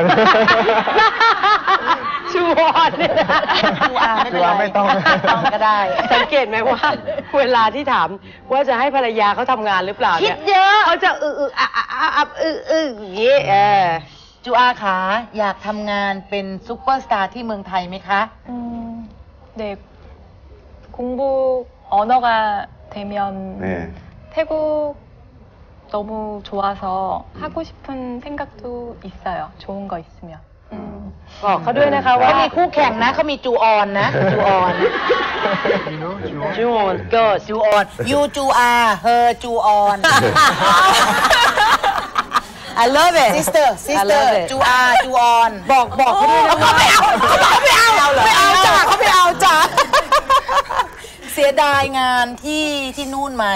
ชูวอนเนี่ยนะจูอาไม่เป็นไรจูอาไม่ต้องต้องก็ได้สังเกตไหมว่า เวลาที่ถามว่าจะให้ภรรยาเขาทำงานหรือเปล่าคิเนี่ดยเยอะเขาจะอึอึอะอะอะอะอึอึอย่างงี้เออจูอาขาอยากทำงานเป็นซุปเปอร์สตาร์ที่เมืองไทยไหมคะ 음, 네. 공부 언어가 되면 네. 태국 너무 좋아서 하고 싶은 생각도 있어요. 좋은 거 있으면. 음. บอกเขาด้วยนะคะว่าเขามีคู่แข่งนะเขามีจูออนนะจูออนจูนเกิดจูออนยูจูอาเฮอจูออน I love it sister I sister love it จูอาจูออนบอกบอกเขาด้วยนะเขาไม่เอาเขาไม่เอาไม่เอาจ้าเขาไม่เอาจ้าเสียดายงานที่ที่นู่นไหม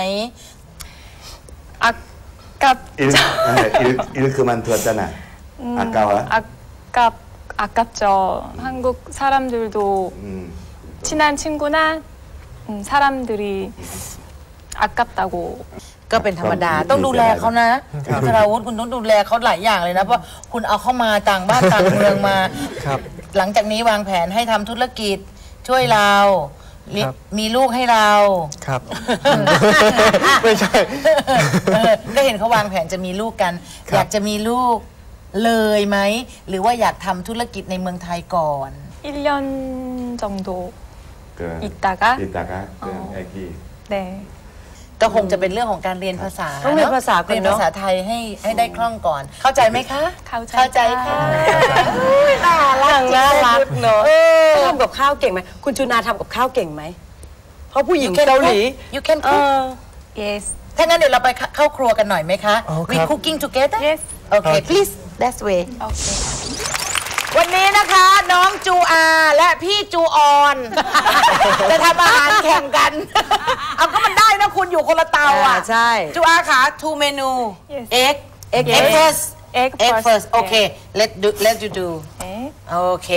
아깝, 일, 일, 일그만 두었잖아. 아까워? 아깝, 아깝죠. 한국 사람들도 음. 친한 친구나 음, 사람들이 아깝다고. ก็เป็นธรรมดาต้องดูแลเขานะคุณสราวุธคุณต้องดูแลเขาหลายอย่างเลยนะเพราะคุณเอาเข้ามาต่างบ้านต่างเมืองมาครับหลังจากนี้วางแผนให้ทำธุรกิจช่วยเราลิครับมีลูกให้เราครับ ไม่ใช่เออก็เห็นเขาวางแผนจะมีลูกกันครับอยากจะมีลูกเลยไหม หรือว่าอยากทำธุรกิจในเมืองไทยก่อน 일 년 정도 그, 있다가 있다가 그 어. 애기. 네. ก็คงจะเป็นเรื่องของการเรียนภาษาต้องเรียนภาษาก่อนเนอะเรียนภาษาไทยให้ให้ได้คล่องก่อน เข้าใจไหมคะเข้าใจเข้าใจค่ะค่ะอุ๊ยน่ารักน่ารักเนอะเออเขาทำกับข้าวเก่งไหมคุณจูนาทำกับข้าวเก่งไหมเพราะผู้หญิง You can เกาหลี cook? You can เอ cook อ Yes. ถ้างั้นเดี๋ยวเราไปเข้าครัวกันหน่อยไหมคะอ๋อ We ครับ cooking together Yes. Okay please that's way Okay. วันนี้นะคะน้องจูอาและพี่จูออนจะทำอาหารแข่งกัน เอาก็มันได้นะคุณอยู่คนละเตาอ่ะใช่จูอาค่ะ two เมนู Yes. egg egg Egg first egg egg first. first โอเค let do let you do egg. โอเค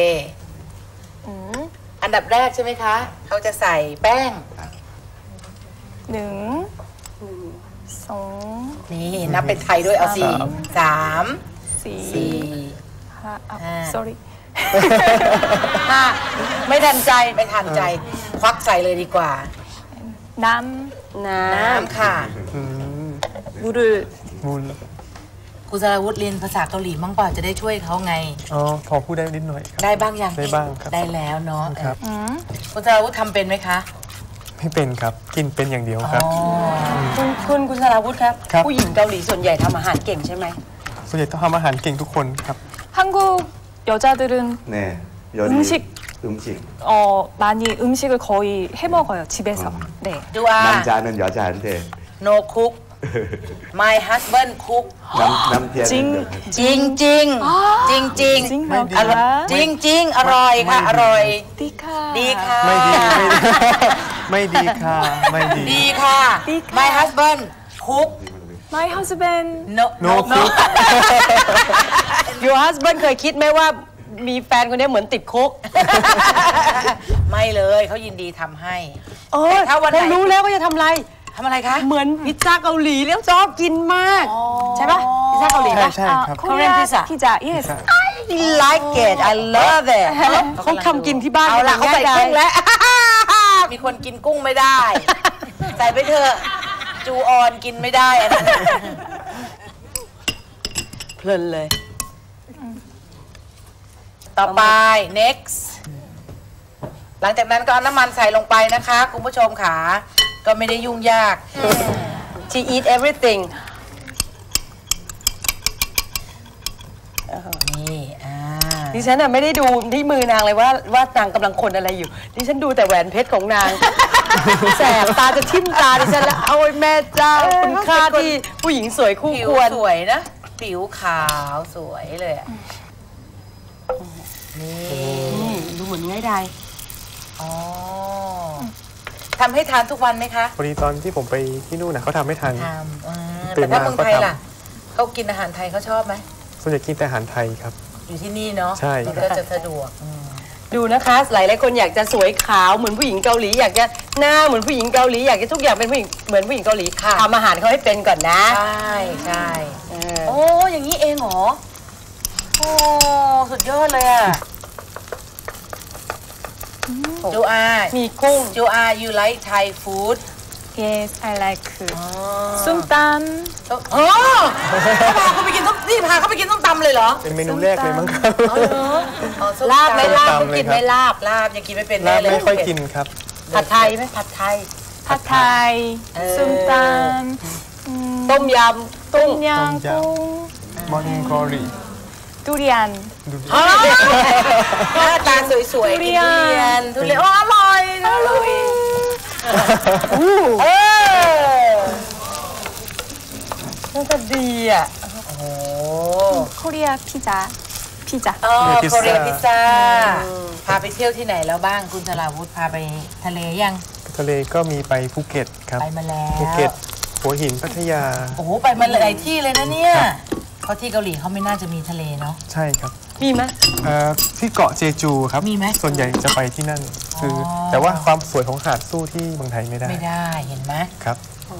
อันดับแรกใช่ไหมคะ เขาจะใส่แป้งหนึ่งสองนี่นับเป็นไทยด้วยเอาสี่สามสี่สี่ห้าอ่ะห้า sorry ห้าไม่ทันใจไม่ทันใจ ควักใส่เลยดีกว่าน้น้น้ำค่ะำ물을 มูลคุณสราวุธเรียนภาษาเกาหลีมั้งเปล่าจะได้ช่วยเขาไงอ๋อพอพูดได้นิดหน่อยครับได้บ้างยังได้บ้างครับได้แล้วเนาะครับเออคุณสราวุธทำเป็นไหมคะไม่เป็นครับกินเป็นอย่างเดียวครับำคุณคุณคุณสราวุธครับครับผู้หญิงเกาหลีส่วนใหญ่ทำอาหารเก่งใช่ไหมส่วนใหญ่ต้องทำอาหารเก่งทุกคนครับ 한국 여자들은 네, 요리, 음식 음식. 어, 많이 음식을 거의 해 먹어요 집에서. 네. ดูอา 남자는 여자한테, no cook my husband cook 남, 남편은 징. 여자. จริงจริงจริงจริงจริงเหรออร่อยคะจริงจริงอร่อยค่ะ อร่อย 디카. ดีค่ะไม่ดีไม่ดี ไม่ดีค่ะไม่ดีดีค่ะดีค่ะ my husband cook My husband. no no cook Your husband เคยคิดไหมว่ามีแฟนคนนี้เหมือนติดคุกไม่เลยเขายินดีทำให้เออแต่ถ้าวันไหนเรารู้แล้วว่าจะทำอะไรทำอะไรคะเหมือนพิซซ่าเกาหลีแล้วชอบกินมาก ใช่ปะพิซซ่าเกาหลีใช่ปะใช่ครับ 아, 코리안 피자. 피자. Yes. I like it I love it เขาทำกินที่บ้านเอาละเขาใส่ง่ยๆกุ้งแล้ว มีคนกินกุ้งไม่ได้ ใส่ไปเถอะจูออนกินไม่ได้อันนั้นเพลินเลยต่อไป next หลังจากนั้นก็เอาน้ำมันใส่ลงไปนะคะคุณผู้ชมค่ะก็ไม่ได้ยุ่งยาก She eat everything นี่อ่าดิฉันน่ะไม่ได้ดูที่มือนางเลยว่าว่านางกำลังคนอะไรอยู่ ดิฉันดูแต่แหวนเพชรของนาง แสบตาจะทิ่มตาดิฉันแล้วเอาไอ้แม่เจ้าคุณค่าที่ผู้หญิงสวยคู่ผิวควรสวยนะผิวขาวสวยเลยอะนี่ดูเหมือนง่ายดายอ๋อทำให้ทานทุกวันไหมคะพอดีตอนที่ผมไปที่นู่นนะเขาทำไม่ทันทำอ่าตื่แต่นถ้ามาเมืองก็ไทยทำล่ะเขากินอาหารไทยเขาชอบไหมส่วนใหญ่กินแต่อาหารไทยครับอยู่ที่นี่เนาะใช่มันก็จะสะดวกอืมดูนะคะหลายหลายๆคนอยากจะสวยขาวเหมือนผู้หญิงเกาหลีอยากจะหน้าเหมือนผู้หญิงเกาหลีอยากจะทุกอย่างเป็นผู้หญิงเหมือนผู้หญิงเกาหลีทำอาหารเขาให้เป็นก่อนนะใช่ใช่เออโอ้อย่างนี้เองเหรอโอ้สุดยอดเลยอะจูอามีกุ้งจูอา you like Thai food Yes, I like. อ๋อ 쏨땀. โอ้เขาพาเขาไปกินส้มนี่พาเขาไปกินส้มตำเลยเหรอเป็นเมนูแรกเลยมั้งครับอ๋อเหรออ๋อส้มลาบไหม่ลาบส้มตำคุณกินไหม่ลาบลาบยังกินไม่เป็นลาแน่บเลยไม่ค่อยกินครับผัดไทยไหมผัดไทย 팟타이. 에. 쏨땀. ต้มยำกุ้ง 똠양꿍. มอนกอรี 두리안. ดูดิอ๋อหน้าตาสวยๆกินทุเรียนทุเรียนโอ้อร่อยอร่อยเออน่าจะดีอ่ะโอ้โห 코리아 피자. 피자. อ๋อโคเรียพิซซ่าพาไปเที่ยวที่ไหนแล้วบ้างคุณสราวุธพาไปทะเลยังทะเลก็มีไปภูเก็ตครับไปมาแล้วภูเก็ตหัวหินพัทยาโอ้โหไปมาหลายที่เลยนะเนี่ยเพราะที่เกาหลีเขาไม่น่าจะมีทะเลเนาะใช่ครับมีไหมเอ่อที่เกาะเจจูครับมีไหมส่วนใหญ่จะไปที่นั่น คือออแต่ว่าความสวยของหาดสู้ที่เมืองไทยไม่ได้ไม่ได้เห็นไหมครับ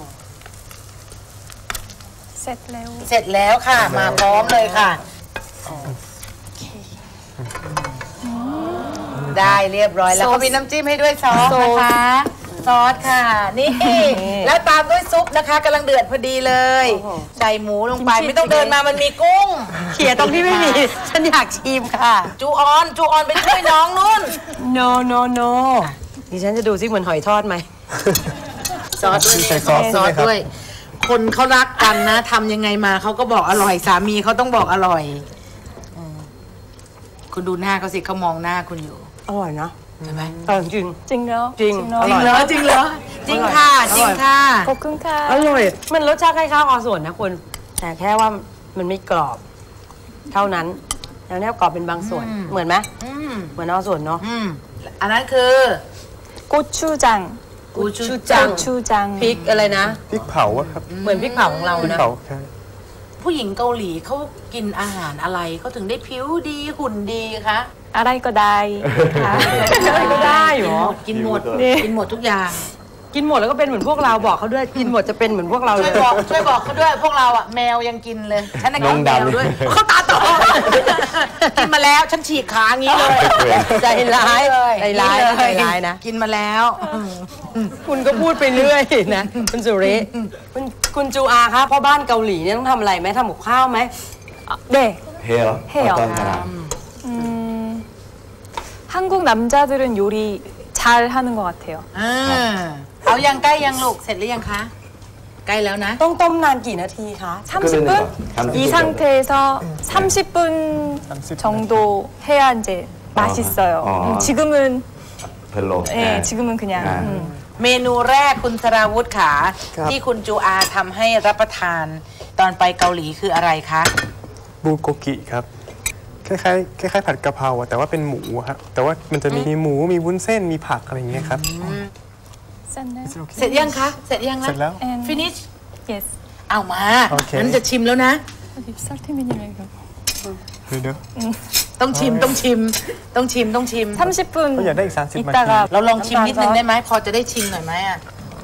셋레오. เสร็จแล้วค่ะมาพร้อมเลยค่ะ ได้เรียบร้อยแล้วซอสเขามีน้ำจิ้มให้ด้วยซอสนะคะซอสค่ะ นี่ แล้วตามด้วยซุปนะคะกำลังเดือดพอดีเลยใส่หมูลงไปไม่ต้องเดินมามันมีกุ้งเขี่ยตรงที่ไม่มี ฉันอยากชิมค่ะจูออนจูออนไปช่วยน้องนุ่น no no no ดิฉันจะดูซิเหมือนหอยทอดไหมซอสด้วยใส่ซอสซอสใช่ไหมครับด้วย คนเขารักกันนะทำยังไงมาเขาก็บอกอร่อยสามีเขาต้องบอกอร่อยอืมคุณดูหน้าเขาสิเขามองหน้าคุณอยู่อร่อยนะใช่ไหมอร่อยจริง 찡러. 찡. จริงเหรอจริงเหรอจริงค่ะจริงค่ะ 볶음카. อร่อย มันรสชาติคล้ายๆออส่วนนะคุณ แต่แค่ว่ามันไม่กรอบ เท่านั้น อแล้วแนบกรอบเป็นบางส่วนเหมือนไหมอืมเหมือนเอาส่วนเนาะอืมอันนั้นคือ 고추장 กูชูจัง 고추장 พริกอะไรนะพริกเผาอะครับเหมือนพริกเผาของเราพริกนะเผาใช่ผู้หญิงเกาหลีเขากินอาหารอะไรเขาถึงได้ผิวดีหุ่นดีคะ 아라이거다이 อะไรก็ได้เหรอกินหมดนี่กินหมดทุกอย่างกินหมดแล้วก็เป็นเหมือนพวกเราบอกเขาด้วยกินหมดจะเป็นเหมือนพวกเราช่เลวยยบอกช่วยบอกเขาด้วยพวกเราอ่ะแมวยังกินเลยฉันน่ะกินแมวด้วยเขาตาโตกินมาแล้วฉันฉีกขางี้เลยใจร้ายใจร้ายนะใจร้ายนะกินมาแล้วคุณก็พูดไปเรื่อยนะคุณสุริคุณคุณจูอาครับพ่อบ้านเกาหลีเนี่ยต้องทำอะไรไหมทำกับข้าวไหม 네 เฮล 해요 ต้นขนาด 음, 한국 남자들은 요리 잘 하는 것 같아요 อ่าเอายังใกล้ยังลูกเสร็จหรือยังคะใกล้แล้วนะต้องต้มนานกี่นาทีคะ 삼십 분? 이 상태에서 삼십 분 정도 해야 이제 맛있어요. 어. 음, 지금은 เพลโล 예, 지금은 그냥 아. 음. เมนูแรกคุณสราวุธขาครับที่คุณจูอาทำให้รับประทานตอนไปเกาหลีคืออะไรคะบูโกกิครับคล้ายๆคล้ายๆผัดกะเพราอะแต่ว่าเป็นหมูครับแต่ว่ามันจะมีหมูมีวุ้นเส้นมีผักอะไรอย่างเงี้ยครับ 쌌나요? เสร็จยังคะเสร็จยังเสร็จแล้ว And finish yes. เอามาโอเคงั้นจะชิมแล้วนะ 립살티민이래 이거. เดี๋ยวต้องชิมต้องชิมต้องชิมต้องชิม 삼십 분 ก็อยากได้อีก30นาที 있다가 เราลองชิมนิดนึงได้ไหมพอจะได้ชิมหน่อยไหมอ่ะ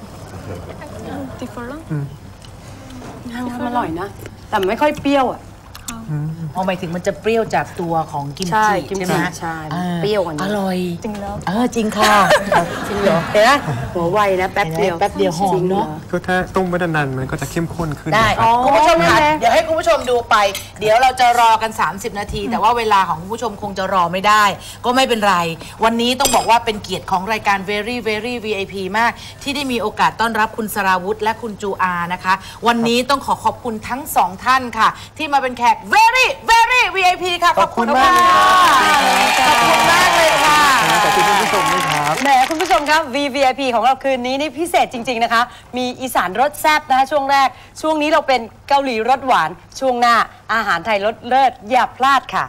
디폴랑? ทำอร่อยนะ แต่ไม่ค่อยเปรี้ยวอ่ะพอหมายถึงมันจะเปรี้ยวจากตัวของกิมใช่จิกิมจิใช่ไหมใช่อ่าเปรี้ยวกว่านี้อร่อย 찡러. เออจริงค่ะจริงเหรอเห็นไหมหัวไวนะแป๊บเดียวแป๊บเดียวหอมเนาะก็ถ้าต้มไว้นานๆมันก็จะเข้มข้นขึ้นได้นะครับคุณผู้ชมคะแน่เดี๋ยวให้คุณผู้ชมดูไป เดี๋ยวเราจะรอกัน สามสิบ นาที แต่ว่าเวลาของคุณผู้ชมคงจะรอไม่ได้ ก็ไม่เป็นไร วันนี้ต้องบอกว่าเป็นเกียรติของรายการ Very Very วี ไอ พี มาก ที่ได้มีโอกาสต้อนรับคุณสราวุธและคุณจูอานะคะ วันนี้ต้องขอขอบคุณทั้งสองท่านค่ะ ที่มาเป็นแขก Very Very วี ไอ พี ค่ะ ขอบคุณมากค่ะขอบคุณมากเลยค่ะขอบคุณคุณผู้ชมด้วยครับแหมคุณผู้ชมครับ วี วี ไอ พี ของเราคืนนี้นี่พิเศษจริง ๆ นะคะ มีอีสานรสแซ่บนะคะช่วงแรก ช่วงนี้เราเป็นเกาหลีรสหวาน ช่วงหน้าอาหารไทยรสเลิศอย่าพลาดค่ะ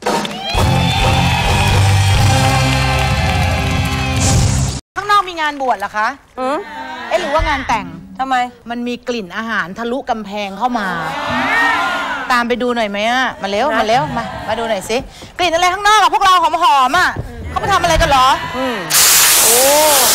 ข้างนอกมีงานบวชเหรอคะอืมเอ๊ะหรือว่างานแต่งทำไมมันมีกลิ่นอาหารทะลุกำแพงเข้ามา ตามไปดูหน่อยไหมอ่ะ มาเร็ว มาเร็ว มา มาดูหน่อยสิ กลิ่นอะไรข้างนอกอะพวกเราหอมๆอ่ะเขาไปทำอะไรกันเหรออืมโอ้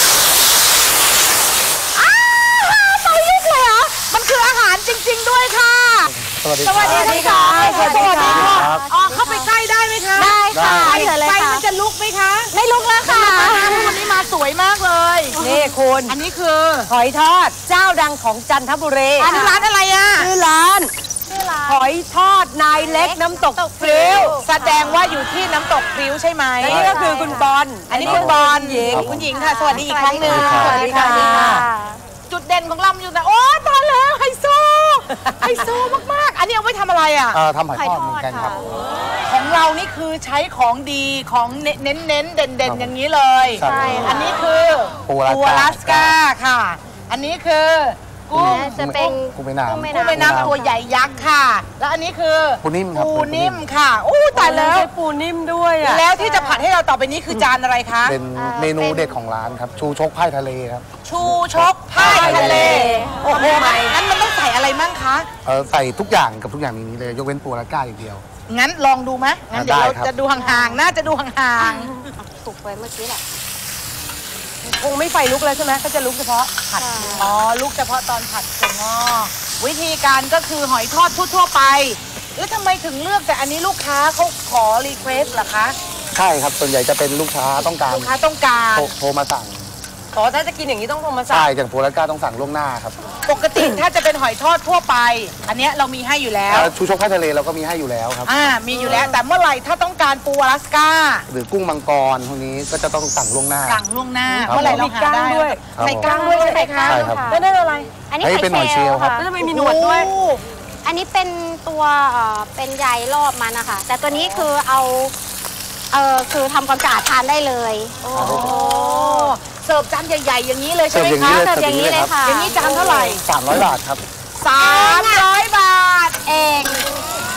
อ้าวเตายุกเลยเหรอ มันคืออาหารจริง ๆ ด้วยค่ะสวัสดีสวัสดีค่ะสวัสดีค่ะอ๋อเข้าไปใกล้ได้ไหมคะได้ค่ะไฟเชิญเลยไฟค่ะมันจะลุกไหมคะไม่ลุกแล้วค่ะวันนี้มาสวยมากเลยนี่คุณอันนี้คือหอยทอดเจ้าดังของจันทบุรีอันนี้ร้านอะไรอ่ะชื่อร้านหอยทอดนายเล็กน้ำตกฟริ้วแสดงว่าอยู่ที่น้ำตกพริ้วใช่ไหมและนี่ก็คือคุณบอลอันนี้คุณบอลหญิงคุณหญิงค่ะ สวัสดีอีกครั้งหนึ่งสวัสดีค่ะจุดเด่นของเราอยู่นะโอ้ตายแล้วไฮโซไฮโซมากๆ อันนี้เอาไว้ทำอะไรอ่ะทำหอยทอดเหมือนกันครับของเรานี่คือใช้ของดีของเน้นเน้นเน้นเด่นเด่นๆอย่างนี้เลยใช่อันนี้คือปูอลาสก้าปูอลาสก้าค่ะ อันนี้คือกุ้งจะเป็นกุ้งแม่น้ำกุ้งแม่น้ำตัวใหญ่ยักษ์ค่ะ แล้วอันนี้คือปูนิ่มครับปูนิ่มค่ะอู้ตายแล้วใช้ปูนิ่มด้วยอ่ะแล้วที่จะผัดให้เราต่อไปนี้คือจานอะไรคะเป็นเมนูเด็ดของร้านครับ ชูชกไผ่ทะเลครับชูชกพายทะเล โอ้โหงั้นมันต้องใส่อะไรมั่งคะเออใส่ทุกอย่างกับทุกอย่างในนี้เลย ยกเว้นปูอลาสก้าอย่างเดียวงั้นลองดูไหมงั้นเดี๋ยวเราได้ครับจะดูห่างๆ น่าจะดูห่างถูกไปเมื่อกี้แหละคงไม่ไฟลุกแล้วใช่ไหมก็จะลุกเฉพาะผัดๆ อ๋อ ลูกเฉพาะตอนผัดถั่วงอกวิธีการก็คือหอยทอดทั่วๆไป แล้วทำไมถึงเลือกแต่อันนี้ลูกค้าเขาขอรีเควสเหรอคะใช่ครับ ส่วนใหญ่จะเป็นลูกค้าต้องการลูกค้าต้องการโทรโทรมาสั่งขอถ้าจะกินอย่างนี้ต้องโทรมาสั่งใช่อย่างปูอลาสก้าต้องสั่งล่วงหน้าครับปกติถ้าจะเป็นหอยทอดทั่วไป อันเนี้ยเรามีให้อยู่แล้วแล้วชูชกไผ่ทะเลเราก็มีให้อยู่แล้วครับอ่า มีอยู่แล้ว แต่เมื่อไหร่ถ้าต้องการปูอลาสก้าหรือกุ้งมังกรพวกนี้ก็จะต้องสั่งล่วงหน้าสั่งล่วงหน้าครับเมื่อไหร่เราหาได้มีกล้างด้วยครับใส่กล้างด้วยใช่ไหมคะใช่ครับแล้วนั่นอะไรอันนี้เฮ้ยหอยเป็นหอยเชเชลลล์ล์ครับค่ะแล้วทำไมมีหนวดด้วยโอ้อันนี้เป็นตัวเอ่อเป็นใยรอบมันนะคะแต่ตัวนี้คือเอาเออคือทำความสะอาดทานได้เลยโอ้เสิร์ฟจานใหญ่ๆอย่างนี้เลยใช่ไหมเสิร์ฟอย่างนี้คะเลยเสิร์ฟอย่างนี้เลยค่ะอย่างนี้จานเท่าไหร่สามร้อยบาทครับสามร้อยบาทเองดูดิ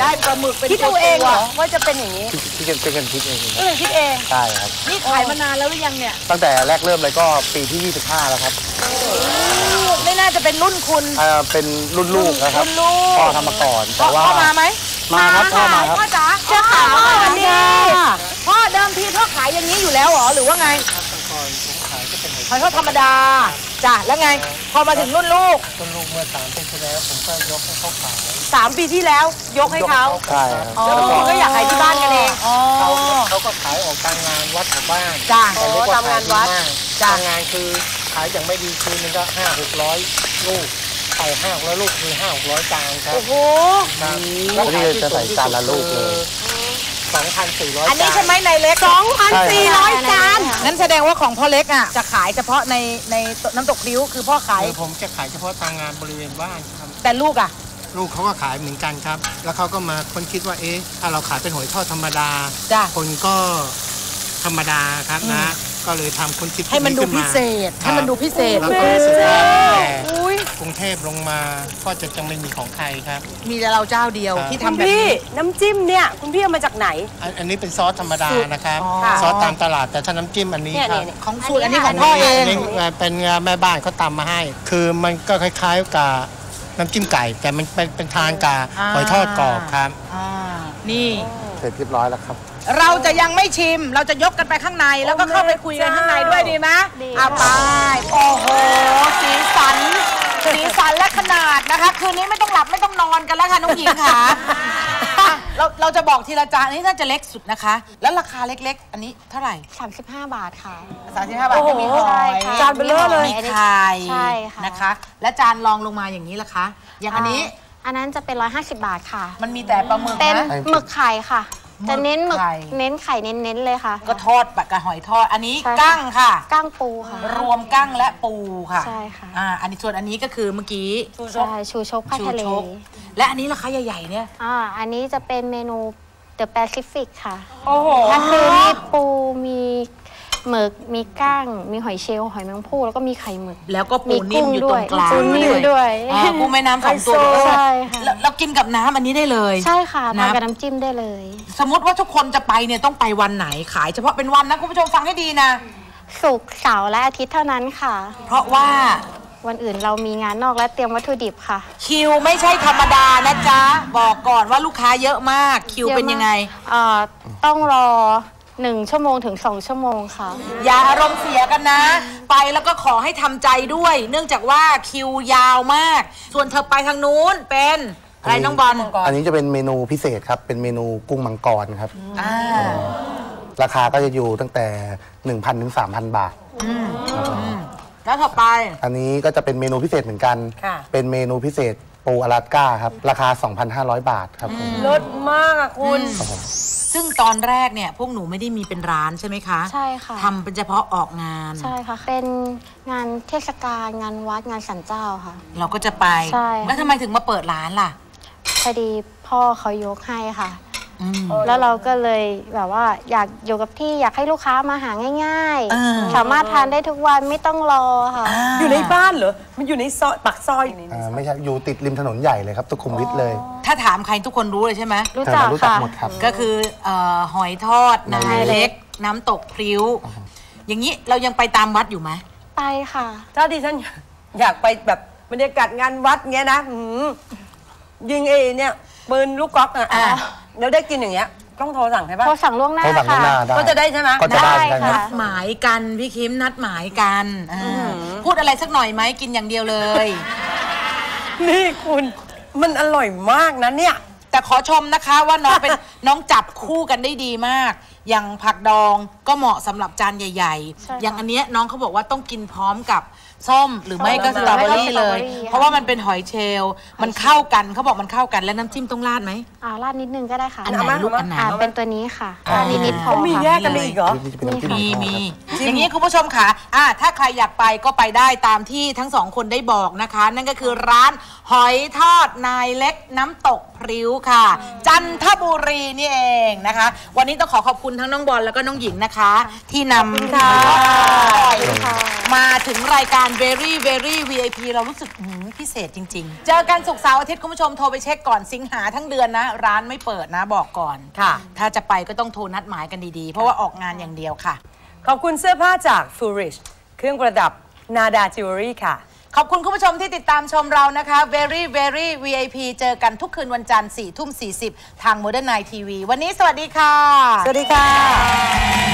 ได้ปลาหมึกเป็นคิดดูเองเหรอว่าจะเป็นอย่างนี้ที่กันเป็นกันคิดเองก็เลยคิดเองใช่ครับนี่ขายมานานแล้วหรือยังเนี่ยตั้งแต่แรกเริ่มเลยก็ปีที่ยี่สิบห้าแล้วครับไม่น่าจะเป็นรุ่นคุณเอ่อเป็นรุ่นลูกนะครับรุ่นลูกพ่อทำมาก่อนแต่ว่าพ่อมาไหมมาครับพ่อมาครับพ่อจ๋าจะขายพ่อวันนี้พ่อเดิมทีพ่อขายอย่างนี้อยู่แล้วเหรอหรือว่าไงขายทอดธรรมดาจ้ะแล้วไงพอมาถึงรุ่นลูกรุ่นลูกเมื่อสามปีที่แล้วผมก็ยกให้เขาขายสามปีที่แล้วยกให้เขาใช่ครับแล้วพวกคุณก็อยากขายที่บ้านกันเองอ๋อเขาเขาก็ขายออกตามงานวัดแถวบ้านจ้ะแต่เรียกว่าตามงานวัดขยมากจ้ะตามงานคือขายอย่างไม่ดีคืนนึงก็ห้าหกร้อยลูกใส่ห้าหกร้อยลูกคือห้าหกร้อยจานครับโอ้โหครับแล้วนี่จะใส่จานละลูกเลยสองพันสี่ร้อยอันนี้ใช่ไหมในเล็กสองพันสี่ร้อยจานนั้นแสดงว่าของพ่อเล็กอ่ะจะขายเฉพาะในในน้ำตกพริ้วคือพ่อขายคือผมจะขายเฉพาะตามงานบริเวณบ้านครับแต่ลูกอ่ะลูกเขาก็ขายเหมือนกันครับ แล้วเขาก็มาคนคิดว่าเอ๊ะถ้าเราขายเป็นหอยทอดธรรมดาจ้ะคนก็ธรรมดาครับนะ ก็เลยทำคนคิดให้มันดูขึ้าพิเศษให้มันดูพิเศษแล้วก็รู้สึกว่าแต่อุ้ยกรุงเทพลงมาก็จะจังไม่มีของใครครับมีแต่เราเจ้าเดียวครับที่คุทำณแบบพี่นี้น้ำจิ้มเนี่ยคุณพี่เอามาจากไหนอันอันนี้เป็นซอสธรรมดานะครับอ๋อซอสตามตลาดแต่ถ้าน้ำจิ้มอันนี้เนี่ยครับเนี่ยของสูตรอันนี้ของพ่อเองนนี้เป็นแม่บ้านเขาตำมาให้ คือมันก็คล้ายๆกับน้ำจิ้มไก่ แต่มันเป็นเป็นทานกับหอยทอดกรอบครับอ่านี่เสร็จเรียบร้อยแล้วครับเราจะยังไม่ชิม เราจะยกกันไปข้างใน แล้วก็เข้าไปคุยกันข้างในด้วยดีไหมดีเอาไป โอ้โห สีสัน สีสันและขนาดนะคะ คืนนี้ไม่ต้องหลับไม่ต้องนอนกันแล้วค่ะน้องหญิงค่ะอ่ะ เราเราจะบอกทีละจานอันนี้น่าจะเล็กสุดนะคะ แล้วราคาเล็กๆ อันนี้เท่าไหร่สามสิบห้าบาทค่ะสามสิบห้าบาทโอ้โหจะมีหอยจานเบลอเลยมีไข่ใช่ค่ะนะคะ และจานรองลงมาอย่างนี้ล่ะคะ อย่างอันนี้อันนั้นจะเป็นร้อยห้าสิบบาทค่ะมันมีแต่ปลาหมึกเป็นนะหมึกไข่ค่ะ จะเน้นหมึกไข่เน้นไข่เน้นๆเลยค่ะก็ทอดปะกับหอยทอด อันนี้ใช่ค่ะกั้งค่ะก้างปูค่ะรวมกั้งและปูค่ะใช่ค่ะอ่า อันนี้ส่วนอันนี้ก็คือเมื่อกี้ใช่ชูชกผ้าทะเลชูชก และอันนี้ราคาใหญ่ๆเนี่ยอ่าอันนี้จะเป็นเมนู The Pacific ค่ะโอ้โหก็คือมีปูมีหมึกมีก้างมีหอยเชลล์หอยแมงภู่แล้วก็มีไข่หมึกแล้วก็ปูนิ่มอยู่ตรงกลางปูนิ่มด้วยอ่าปูแม่น้ำสองตัวใช่ค่ะแล้วเรากินกับน้ำอันนี้ได้เลยใช่ค่ะทานน้ำกับน้ำจิ้มได้เลยสมมติว่าทุกคนจะไปเนี่ยต้องไปวันไหนขายเฉพาะเป็นวันนะคุณผู้ชมฟังให้ดีนะศุกร์เสาร์และอาทิตย์เท่านั้นค่ะเพราะว่าวันอื่นเรามีงานนอกและเตรียมวัตถุดิบค่ะคิวไม่ใช่ธรรมดานะจ๊ะ บอกก่อนว่าลูกค้าเยอะมาก คิวเป็นยังไงเอ่อต้องรอหนึ่งชั่วโมงถึงสองชั่วโมงค่ะอย่าอารมณ์เสียกันนะ ไปแล้วก็ขอให้ทำใจด้วย เนื่องจากว่าคิวยาวมาก ส่วนเธอไปทางนู้นเป็นอะไรน้องบอลอันนี้จะเป็นเมนูพิเศษครับ เป็นเมนูกุ้งมังกรครับอ่าราคาก็จะอยู่ตั้งแต่ หนึ่งพัน ถึง สามพัน บาทแล้วต่อไปอันนี้ก็จะเป็นเมนูพิเศษเหมือนกันค่ะเป็นเมนูพิเศษปูอลาสก้าครับ ราคา สองพันห้าร้อย บาทครับผมลดมากอะคุณครับผมซึ่งตอนแรกเนี่ยพวกหนูไม่ได้มีเป็นร้านใช่ไหมคะใช่ค่ะทำเป็นเฉพาะออกงานใช่ค่ะ เป็นงานเทศกาลงานวัดงานสันเจ้าค่ะเราก็จะไปใช่แล้วทำไมถึงมาเปิดร้านล่ะพอดีพ่อเขายกให้ค่ะอืมแล้วเราก็เลยแบบว่าอยากอยู่กับที่อยากให้ลูกค้ามาหาง่ายเออๆ สามารถทานได้ทุกวันไม่ต้องรอค่ะอยู่ในบ้านเหรอ มันอยู่ในซอยปักซอยอ่าไม่ใช่อยู่ติดริมถนนใหญ่เลยครับตุขุมวิทเลยถ้าถามใครทุกคนรู้เลยใช่ไหมรู้จักรู้จักค่ะหมดครับก็คือเอ่อหอยทอดนายเล็ก น้ำตกพริ้ว อย่างนี้เรายังไปตามวัดอยู่ไหมไปค่ะถ้าดิฉันอยากไปแบบบรรยากาศงานวัดเงี้ยนะหืมยิงเอเนี่ยปืนลูกก๊อกอ่ะอ่าแล้วได้กินอย่างเงี้ย ต้องโทรสั่งใช่ปะโทรสั่งล่วงหน้าเขาสั่งล่วงหค่ะน้าได้ก็จะได้ใช่ไหมก็จะได้ได้ใช่ไหมค่ะนัดหมายกันพี่คิมนัดหมายกันอ่าพูดอะไรสักหน่อยไหมกินอย่างเดียวเลยนี่คุณมันอร่อยมากนะเนี่ยแต่ขอชมนะคะว่าน้องเป็น น้องจับคู่กันได้ดีมาก อย่างผักดองก็เหมาะสำหรับจานใหญ่ใช่ค่ะๆ อย่างอันเนี้ยน้องเขาบอกว่าต้องกินพร้อมกับส้มหรือไม่ก็สส้มตรอเบอรี่หรือไม่ก็เลยสตรอเบอรี่ค่ะเพราะว่ามันเป็นหอยเชลล์มันเข้ากันเขาบอกมันเข้ากันแล้วน้ำจิ้มต้องราดไหมอ่าราดนิดนึงก็ได้ค่ะอันไหนเอามาลูกเอามาอันไหนอ่าเป็นตัวนี้ค่ะราดนิดๆพอเขามีค่ะแยกกันไปอีกเหรอนี่จะเป็นน้ำจิ้มมีทอดมีครับอย่างนี้คุณผู้ชมค่ะอ่าถ้าใครอยากไปก็ไปได้ตามที่ทั้งสองคนได้บอกนะคะ นั่นก็คือร้านหอยทอดนายเล็กน้ำตกพพริ้วค่ะ จันทบุรีนี่เองนะคะ วันนี้ต้องขอขอบคุณทั้งน้องบอลแล้วก็น้องหญิงนะคะ ที่นำค่ะมาถึงรายการ Very Very วี ไอ พี เรารู้สึกพิเศษจริงๆเจอกันศุกร์เสาร์อาทิตย์คุณผู้ชมโทรไปเช็คก่อนสิงหาทั้งเดือนนะร้านไม่เปิดนะบอกก่อนค่ะถ้าจะไปก็ต้องโทรนัดหมายกันดีๆเพราะว่าออกงานอย่างเดียวค่ะขอบคุณเสื้อผ้าจาก Foolish เครื่องประดับนาดาจิวเวลรี่ค่ะขอบคุณคุณผู้ชมที่ติดตามชมเรานะคะ Very Very วี ไอ พี เจอกันทุกคืนวันจันทร์สี่ทุ่มสี่สิบทาง Modern Night ที วี วันนี้สวัสดีค่ะสวัสดีค่ะ